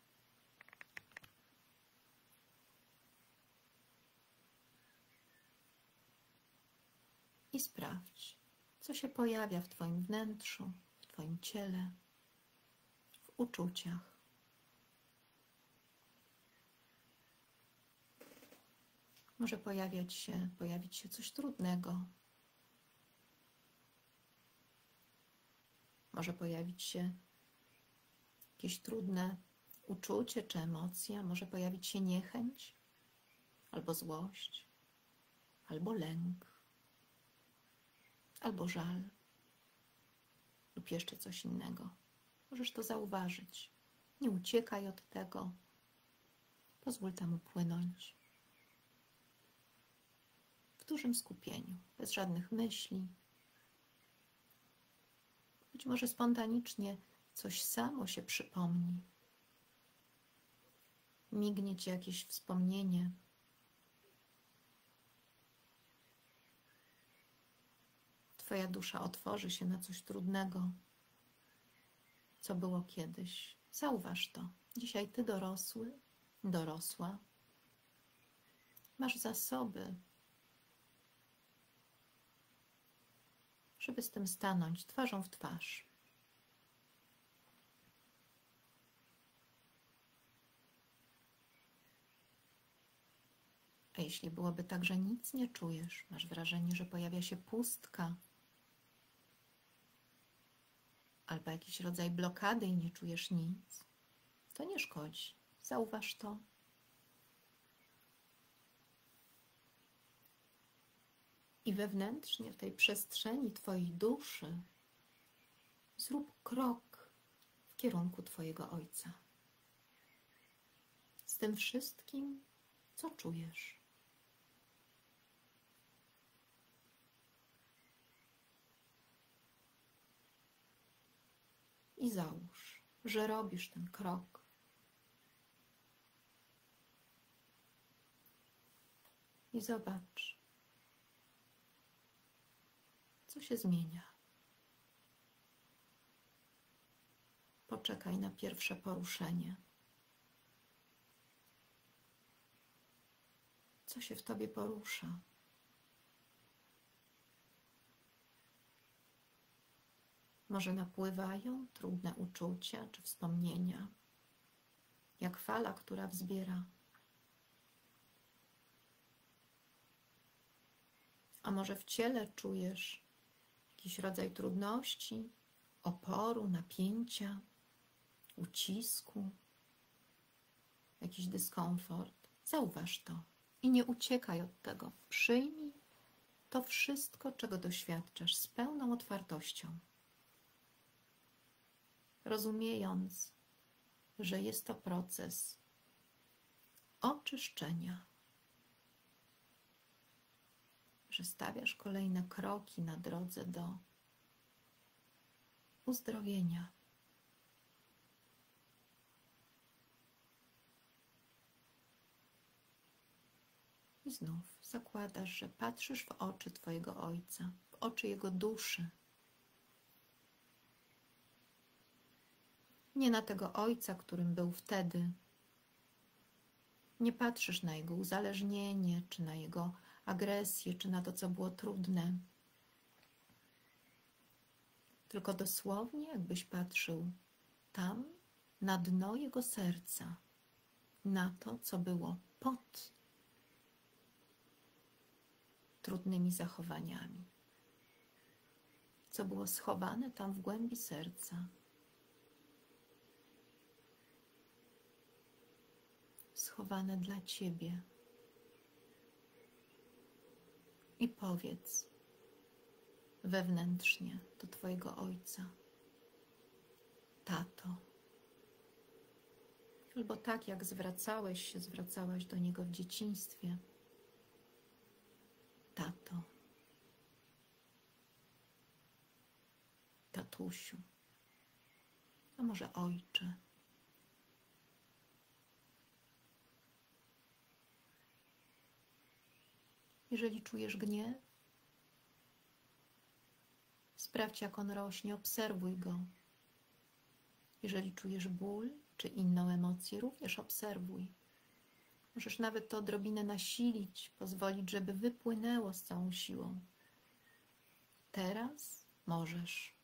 I sprawdź, co się pojawia w twoim wnętrzu, w twoim ciele, w uczuciach. Może pojawić się coś trudnego. Może pojawić się jakieś trudne uczucie czy emocja. Może pojawić się niechęć, albo złość, albo lęk, albo żal, lub jeszcze coś innego. Możesz to zauważyć. Nie uciekaj od tego. Pozwól temu płynąć. W dużym skupieniu, bez żadnych myśli. Być może spontanicznie coś samo się przypomni. Mignie ci jakieś wspomnienie. Twoja dusza otworzy się na coś trudnego, co było kiedyś. Zauważ to. Dzisiaj ty dorosły, dorosła. Masz zasoby, żeby z tym stanąć twarzą w twarz. A jeśli byłoby tak, że nic nie czujesz, masz wrażenie, że pojawia się pustka albo jakiś rodzaj blokady i nie czujesz nic, to nie szkodzi. Zauważ to. I wewnętrznie, w tej przestrzeni twojej duszy zrób krok w kierunku twojego ojca. Z tym wszystkim, co czujesz. I załóż, że robisz ten krok. I zobacz, co się zmienia. Poczekaj na pierwsze poruszenie. Co się w tobie porusza? Może napływają trudne uczucia czy wspomnienia, jak fala, która wzbiera. A może w ciele czujesz jakiś rodzaj trudności, oporu, napięcia, ucisku, jakiś dyskomfort. Zauważ to i nie uciekaj od tego. Przyjmij to wszystko, czego doświadczasz, z pełną otwartością. Rozumiejąc, że jest to proces oczyszczenia, że stawiasz kolejne kroki na drodze do uzdrowienia. I znów zakładasz, że patrzysz w oczy Twojego Ojca, w oczy Jego duszy. Nie na tego Ojca, którym był wtedy. Nie patrzysz na Jego uzależnienie, czy na Jego agresję, czy na to, co było trudne. Tylko dosłownie, jakbyś patrzył tam, na dno Jego serca, na to, co było pod trudnymi zachowaniami, co było schowane tam w głębi serca. Schowane dla Ciebie. I powiedz wewnętrznie do Twojego Ojca: Tato. Albo tak, jak zwracałaś do Niego w dzieciństwie: Tato. Tatusiu. A może Ojcze. Jeżeli czujesz gniew, sprawdź, jak on rośnie, obserwuj go. Jeżeli czujesz ból czy inną emocję, również obserwuj. Możesz nawet to odrobinę nasilić, pozwolić, żeby wypłynęło z całą siłą. Teraz możesz.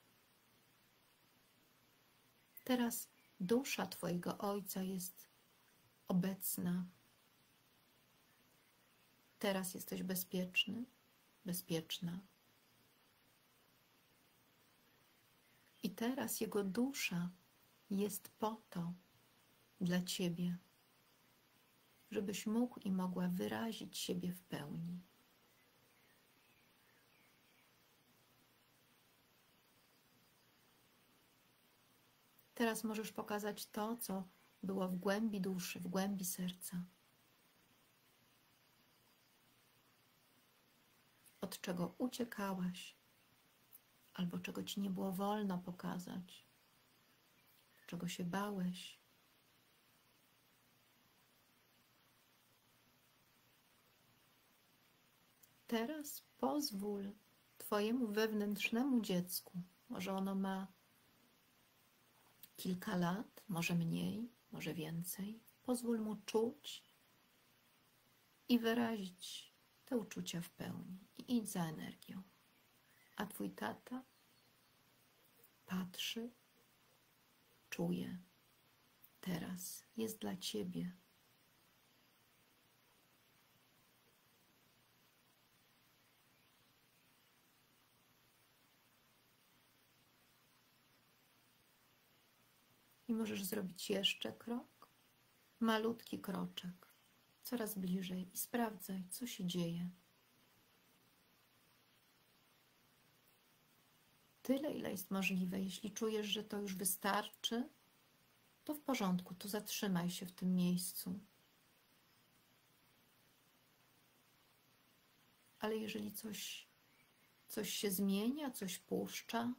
Teraz dusza Twojego Ojca jest obecna. Teraz jesteś bezpieczny, bezpieczna. I teraz Jego dusza jest po to dla Ciebie, żebyś mógł i mogła wyrazić siebie w pełni. Teraz możesz pokazać to, co było w głębi duszy, w głębi serca. Od czego uciekałaś, albo czego Ci nie było wolno pokazać, czego się bałeś. Teraz pozwól Twojemu wewnętrznemu dziecku, może ono ma kilka lat, może mniej, może więcej, pozwól mu czuć i wyrazić te uczucia w pełni i idź za energią. A Twój tata patrzy, czuje, teraz jest dla Ciebie. I możesz zrobić jeszcze krok, malutki kroczek, coraz bliżej i sprawdzaj, co się dzieje. Tyle, ile jest możliwe. Jeśli czujesz, że to już wystarczy, to w porządku, to zatrzymaj się w tym miejscu. Ale jeżeli coś się zmienia, coś puszcza,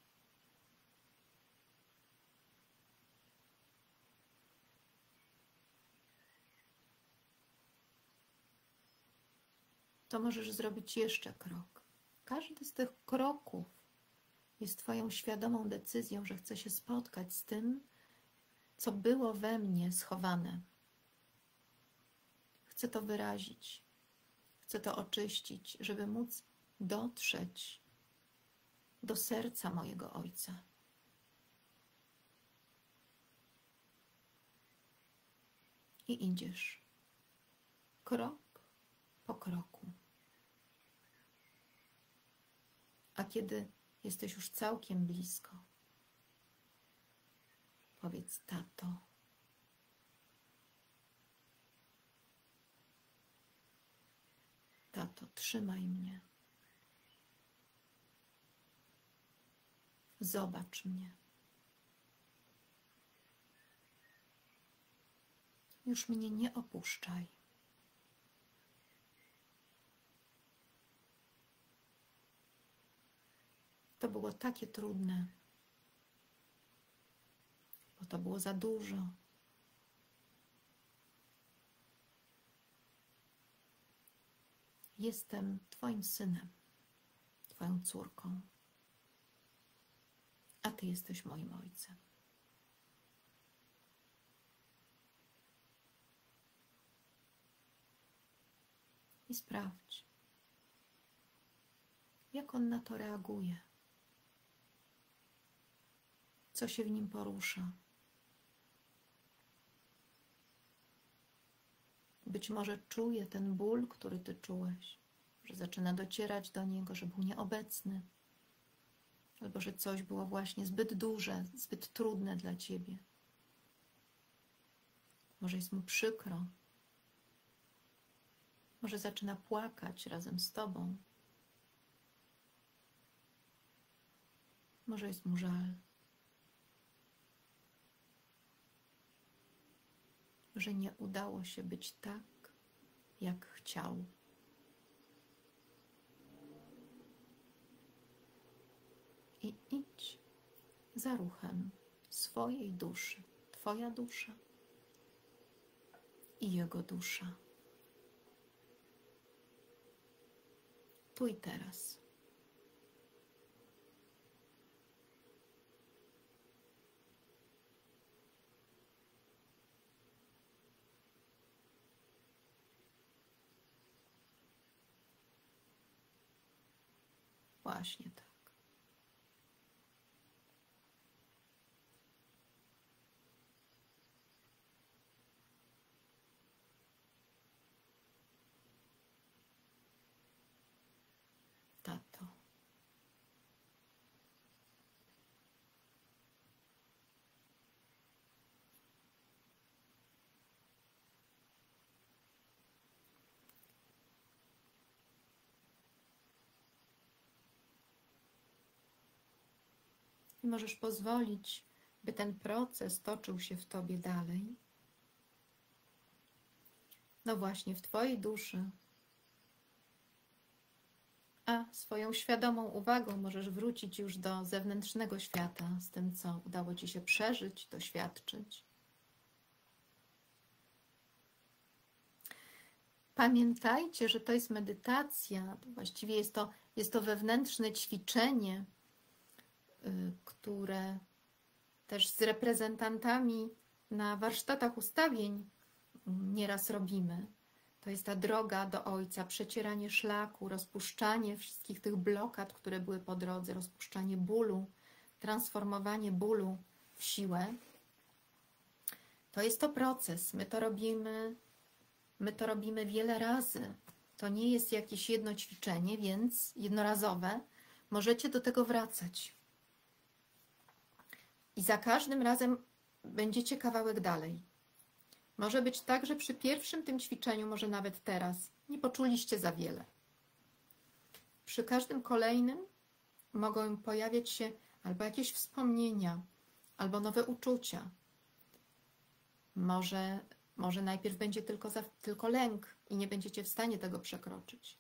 to możesz zrobić jeszcze krok. Każdy z tych kroków jest Twoją świadomą decyzją, że chcę się spotkać z tym, co było we mnie schowane. Chcę to wyrazić. Chcę to oczyścić, żeby móc dotrzeć do serca mojego Ojca. I idziesz krok po kroku. A kiedy jesteś już całkiem blisko, powiedz: tato. Tato, trzymaj mnie. Zobacz mnie. Już mnie nie opuszczaj. To było takie trudne, bo to było za dużo. Jestem Twoim synem, Twoją córką, a Ty jesteś moim ojcem. I sprawdź, jak on na to reaguje, co się w nim porusza. Być może czuje ten ból, który Ty czułeś, że zaczyna docierać do niego, że był nieobecny, albo że coś było właśnie zbyt duże, zbyt trudne dla Ciebie. Może jest mu przykro, może zaczyna płakać razem z Tobą, może jest mu żal, że nie udało się być tak, jak chciał. I idź za ruchem swojej duszy, Twoja dusza i jego dusza. Tu i teraz. Właśnie tak. Tato. I możesz pozwolić, by ten proces toczył się w Tobie dalej. No właśnie, w Twojej duszy. A swoją świadomą uwagą możesz wrócić już do zewnętrznego świata, z tym, co udało Ci się przeżyć, doświadczyć. Pamiętajcie, że to jest medytacja, właściwie jest to wewnętrzne ćwiczenie, które też z reprezentantami na warsztatach ustawień nieraz robimy. To jest ta droga do Ojca, przecieranie szlaku, rozpuszczanie wszystkich tych blokad, które były po drodze, rozpuszczanie bólu, transformowanie bólu w siłę. To jest to proces. My to robimy wiele razy. To nie jest jakieś jedno ćwiczenie, więc jednorazowe. Możecie do tego wracać. I za każdym razem będziecie kawałek dalej. Może być tak, że przy pierwszym tym ćwiczeniu, może nawet teraz, nie poczuliście za wiele. Przy każdym kolejnym mogą pojawiać się albo jakieś wspomnienia, albo nowe uczucia. Może najpierw będzie tylko lęk i nie będziecie w stanie tego przekroczyć.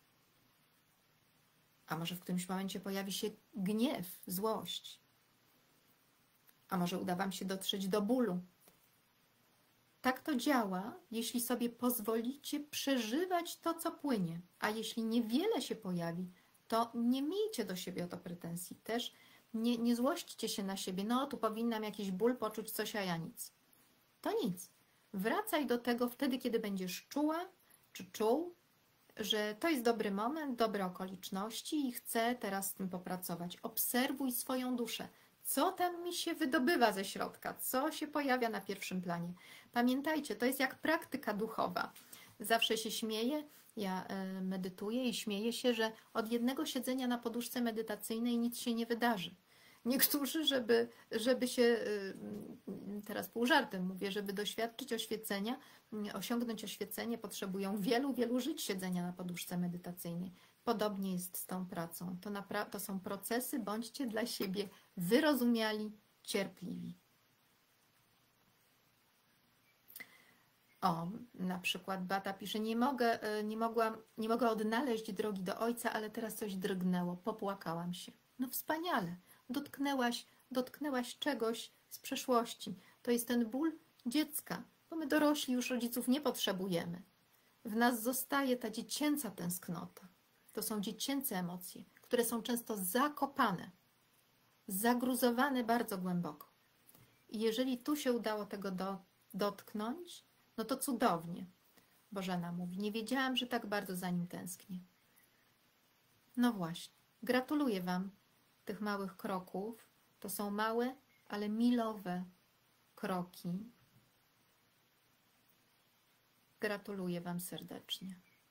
A może w którymś momencie pojawi się gniew, złość. A może uda Wam się dotrzeć do bólu. Tak to działa, jeśli sobie pozwolicie przeżywać to, co płynie. A jeśli niewiele się pojawi, to nie miejcie do siebie o to pretensji. Też nie złośćcie się na siebie. No, tu powinnam jakiś ból poczuć, coś, a ja nic. To nic. Wracaj do tego wtedy, kiedy będziesz czuła, czy czuł, że to jest dobry moment, dobre okoliczności i chcę teraz z tym popracować. Obserwuj swoją duszę. Co tam mi się wydobywa ze środka? Co się pojawia na pierwszym planie? Pamiętajcie, to jest jak praktyka duchowa. Zawsze się śmieję, ja medytuję i śmieję się, że od jednego siedzenia na poduszce medytacyjnej nic się nie wydarzy. Niektórzy, żeby się, teraz pół żartem mówię, żeby doświadczyć oświecenia, osiągnąć oświecenie, potrzebują wielu żyć siedzenia na poduszce medytacyjnej. Podobnie jest z tą pracą. To są procesy, bądźcie dla siebie wyrozumiali, cierpliwi. O, na przykład Bata pisze, nie mogę odnaleźć drogi do ojca, ale teraz coś drgnęło, popłakałam się. No wspaniale, dotknęłaś czegoś z przeszłości. To jest ten ból dziecka, bo my dorośli już rodziców nie potrzebujemy. W nas zostaje ta dziecięca tęsknota. To są dziecięce emocje, które są często zakopane, zagruzowane bardzo głęboko. I jeżeli tu się udało tego dotknąć, no to cudownie. Bożena mówi, nie wiedziałam, że tak bardzo za nim tęsknię. No właśnie, gratuluję Wam tych małych kroków. To są małe, ale milowe kroki. Gratuluję Wam serdecznie.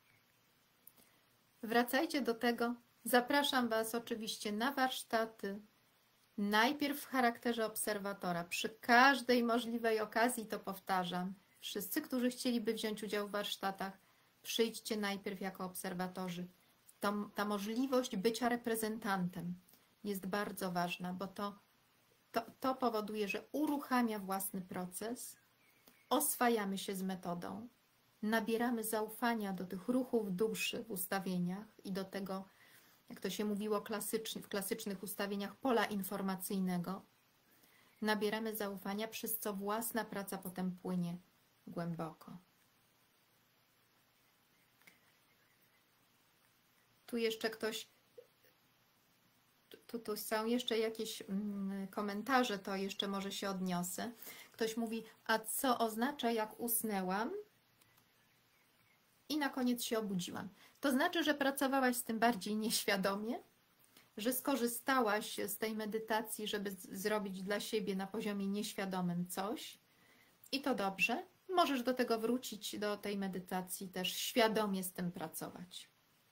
Wracajcie do tego. Zapraszam Was oczywiście na warsztaty. Najpierw w charakterze obserwatora. Przy każdej możliwej okazji to powtarzam. Wszyscy, którzy chcieliby wziąć udział w warsztatach, przyjdźcie najpierw jako obserwatorzy. Ta możliwość bycia reprezentantem jest bardzo ważna, bo to powoduje, że uruchamia własny proces, oswajamy się z metodą, nabieramy zaufania do tych ruchów duszy w ustawieniach i do tego, jak to się mówiło w klasycznych ustawieniach, pola informacyjnego. Nabieramy zaufania, przez co własna praca potem płynie głęboko. Tu jeszcze ktoś, tu są jeszcze jakieś komentarze, to jeszcze może się odniosę. Ktoś mówi, a co oznacza, jak usnęłam i na koniec się obudziłam? To znaczy, że pracowałaś z tym bardziej nieświadomie, że skorzystałaś z tej medytacji, żeby zrobić dla siebie na poziomie nieświadomym coś i to dobrze. Możesz do tego wrócić, do tej medytacji też świadomie z tym pracować.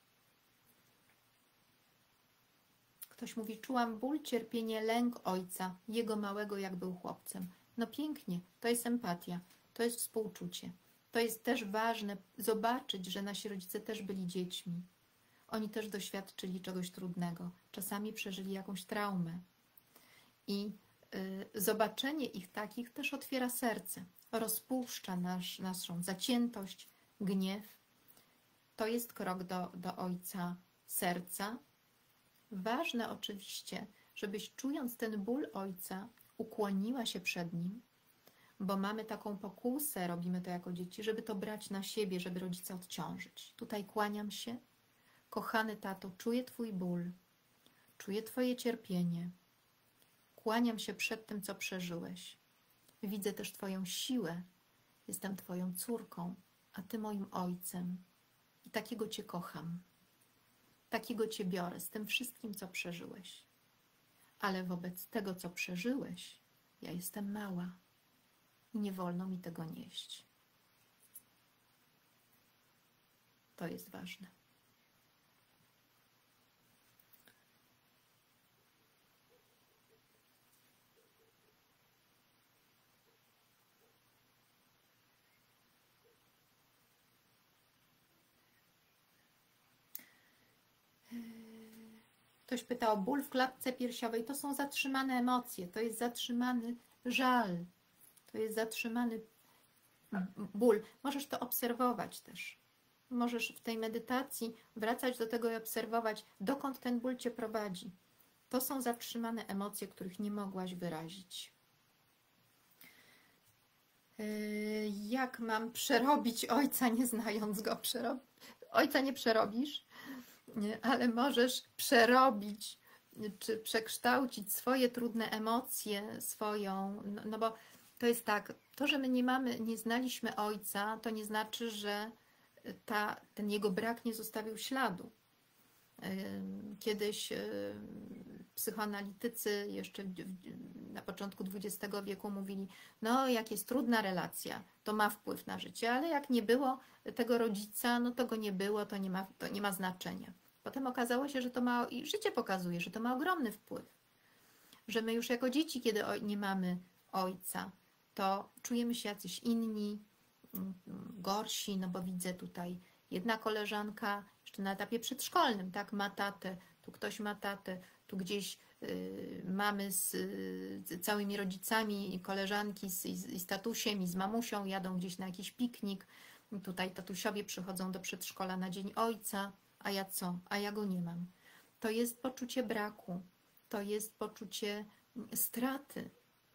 Ktoś mówi, czułam ból, cierpienie, lęk ojca, jego małego, jak był chłopcem. No pięknie, to jest empatia, to jest współczucie. To jest też ważne zobaczyć, że nasi rodzice też byli dziećmi. Oni też doświadczyli czegoś trudnego. Czasami przeżyli jakąś traumę. I zobaczenie ich takich też otwiera serce. Rozpuszcza naszą zaciętość, gniew. To jest krok do ojca serca. Ważne oczywiście, żebyś czując ten ból ojca, ukłoniła się przed nim, bo mamy taką pokusę, robimy to jako dzieci, żeby to brać na siebie, żeby rodzica odciążyć. Tutaj kłaniam się. Kochany tato, czuję Twój ból, czuję Twoje cierpienie. Kłaniam się przed tym, co przeżyłeś. Widzę też Twoją siłę. Jestem Twoją córką, a Ty moim ojcem. I takiego Cię kocham. Takiego Cię biorę z tym wszystkim, co przeżyłeś. Ale wobec tego, co przeżyłeś, ja jestem mała i nie wolno mi tego nieść. To jest ważne. Ktoś pyta o ból w klatce piersiowej. To są zatrzymane emocje, to jest zatrzymany żal, to jest zatrzymany ból. Możesz to obserwować też. Możesz w tej medytacji wracać do tego i obserwować, dokąd ten ból Cię prowadzi. To są zatrzymane emocje, których nie mogłaś wyrazić. Jak mam przerobić ojca, nie znając go? Ojca nie przerobisz, ale możesz przerobić, czy przekształcić swoje trudne emocje, no bo to jest tak, to, że my nie znaliśmy ojca, to nie znaczy, że ten jego brak nie zostawił śladu. Kiedyś psychoanalitycy jeszcze na początku XX wieku mówili, no jak jest trudna relacja, to ma wpływ na życie, ale jak nie było tego rodzica, no to go nie było, to nie ma znaczenia. Potem okazało się, że to ma, i życie pokazuje, że to ma ogromny wpływ. Że my już jako dzieci, kiedy nie mamy ojca, to czujemy się jacyś inni, gorsi, no bo widzę tutaj jedna koleżanka jeszcze na etapie przedszkolnym, tak, ma tatę, tu ktoś ma tatę, tu gdzieś mamy z całymi rodzicami, koleżanki i z tatusiem, i z mamusią jadą gdzieś na jakiś piknik. Tutaj tatusiowie przychodzą do przedszkola na Dzień Ojca, a ja co? A ja go nie mam. To jest poczucie braku, to jest poczucie straty,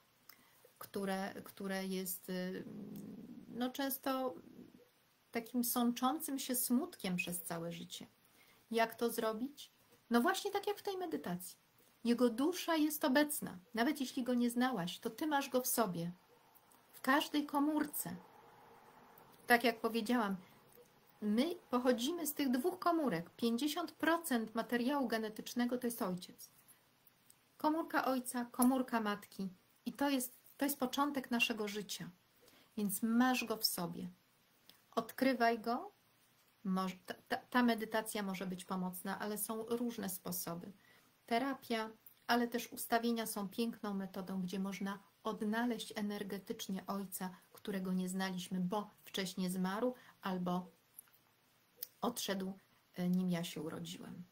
które jest no, często takim sączącym się smutkiem przez całe życie. Jak to zrobić? No właśnie tak jak w tej medytacji. Jego dusza jest obecna. Nawet jeśli go nie znałaś, to ty masz go w sobie. W każdej komórce. Tak jak powiedziałam, my pochodzimy z tych dwóch komórek. 50% materiału genetycznego to jest ojciec. Komórka ojca, komórka matki. I to jest początek naszego życia. Więc masz go w sobie. Odkrywaj go. Ta medytacja może być pomocna, ale są różne sposoby. Terapia, ale też ustawienia są piękną metodą, gdzie można odnaleźć energetycznie ojca, którego nie znaliśmy, bo wcześniej zmarł albo odszedł, nim ja się urodziłem.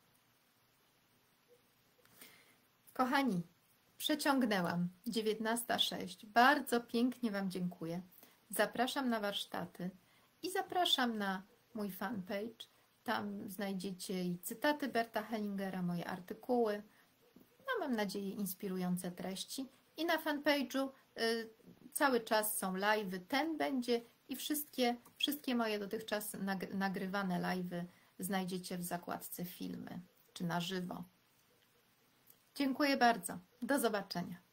Kochani, przeciągnęłam 19:06. Bardzo pięknie Wam dziękuję. Zapraszam na warsztaty i zapraszam na mój fanpage. Tam znajdziecie i cytaty Berta Hellingera, moje artykuły. No, mam nadzieję, inspirujące treści. I na fanpage'u cały czas są live'y. Ten będzie i wszystkie moje dotychczas nagrywane live'y znajdziecie w zakładce filmy czy na żywo. Dziękuję bardzo. Do zobaczenia.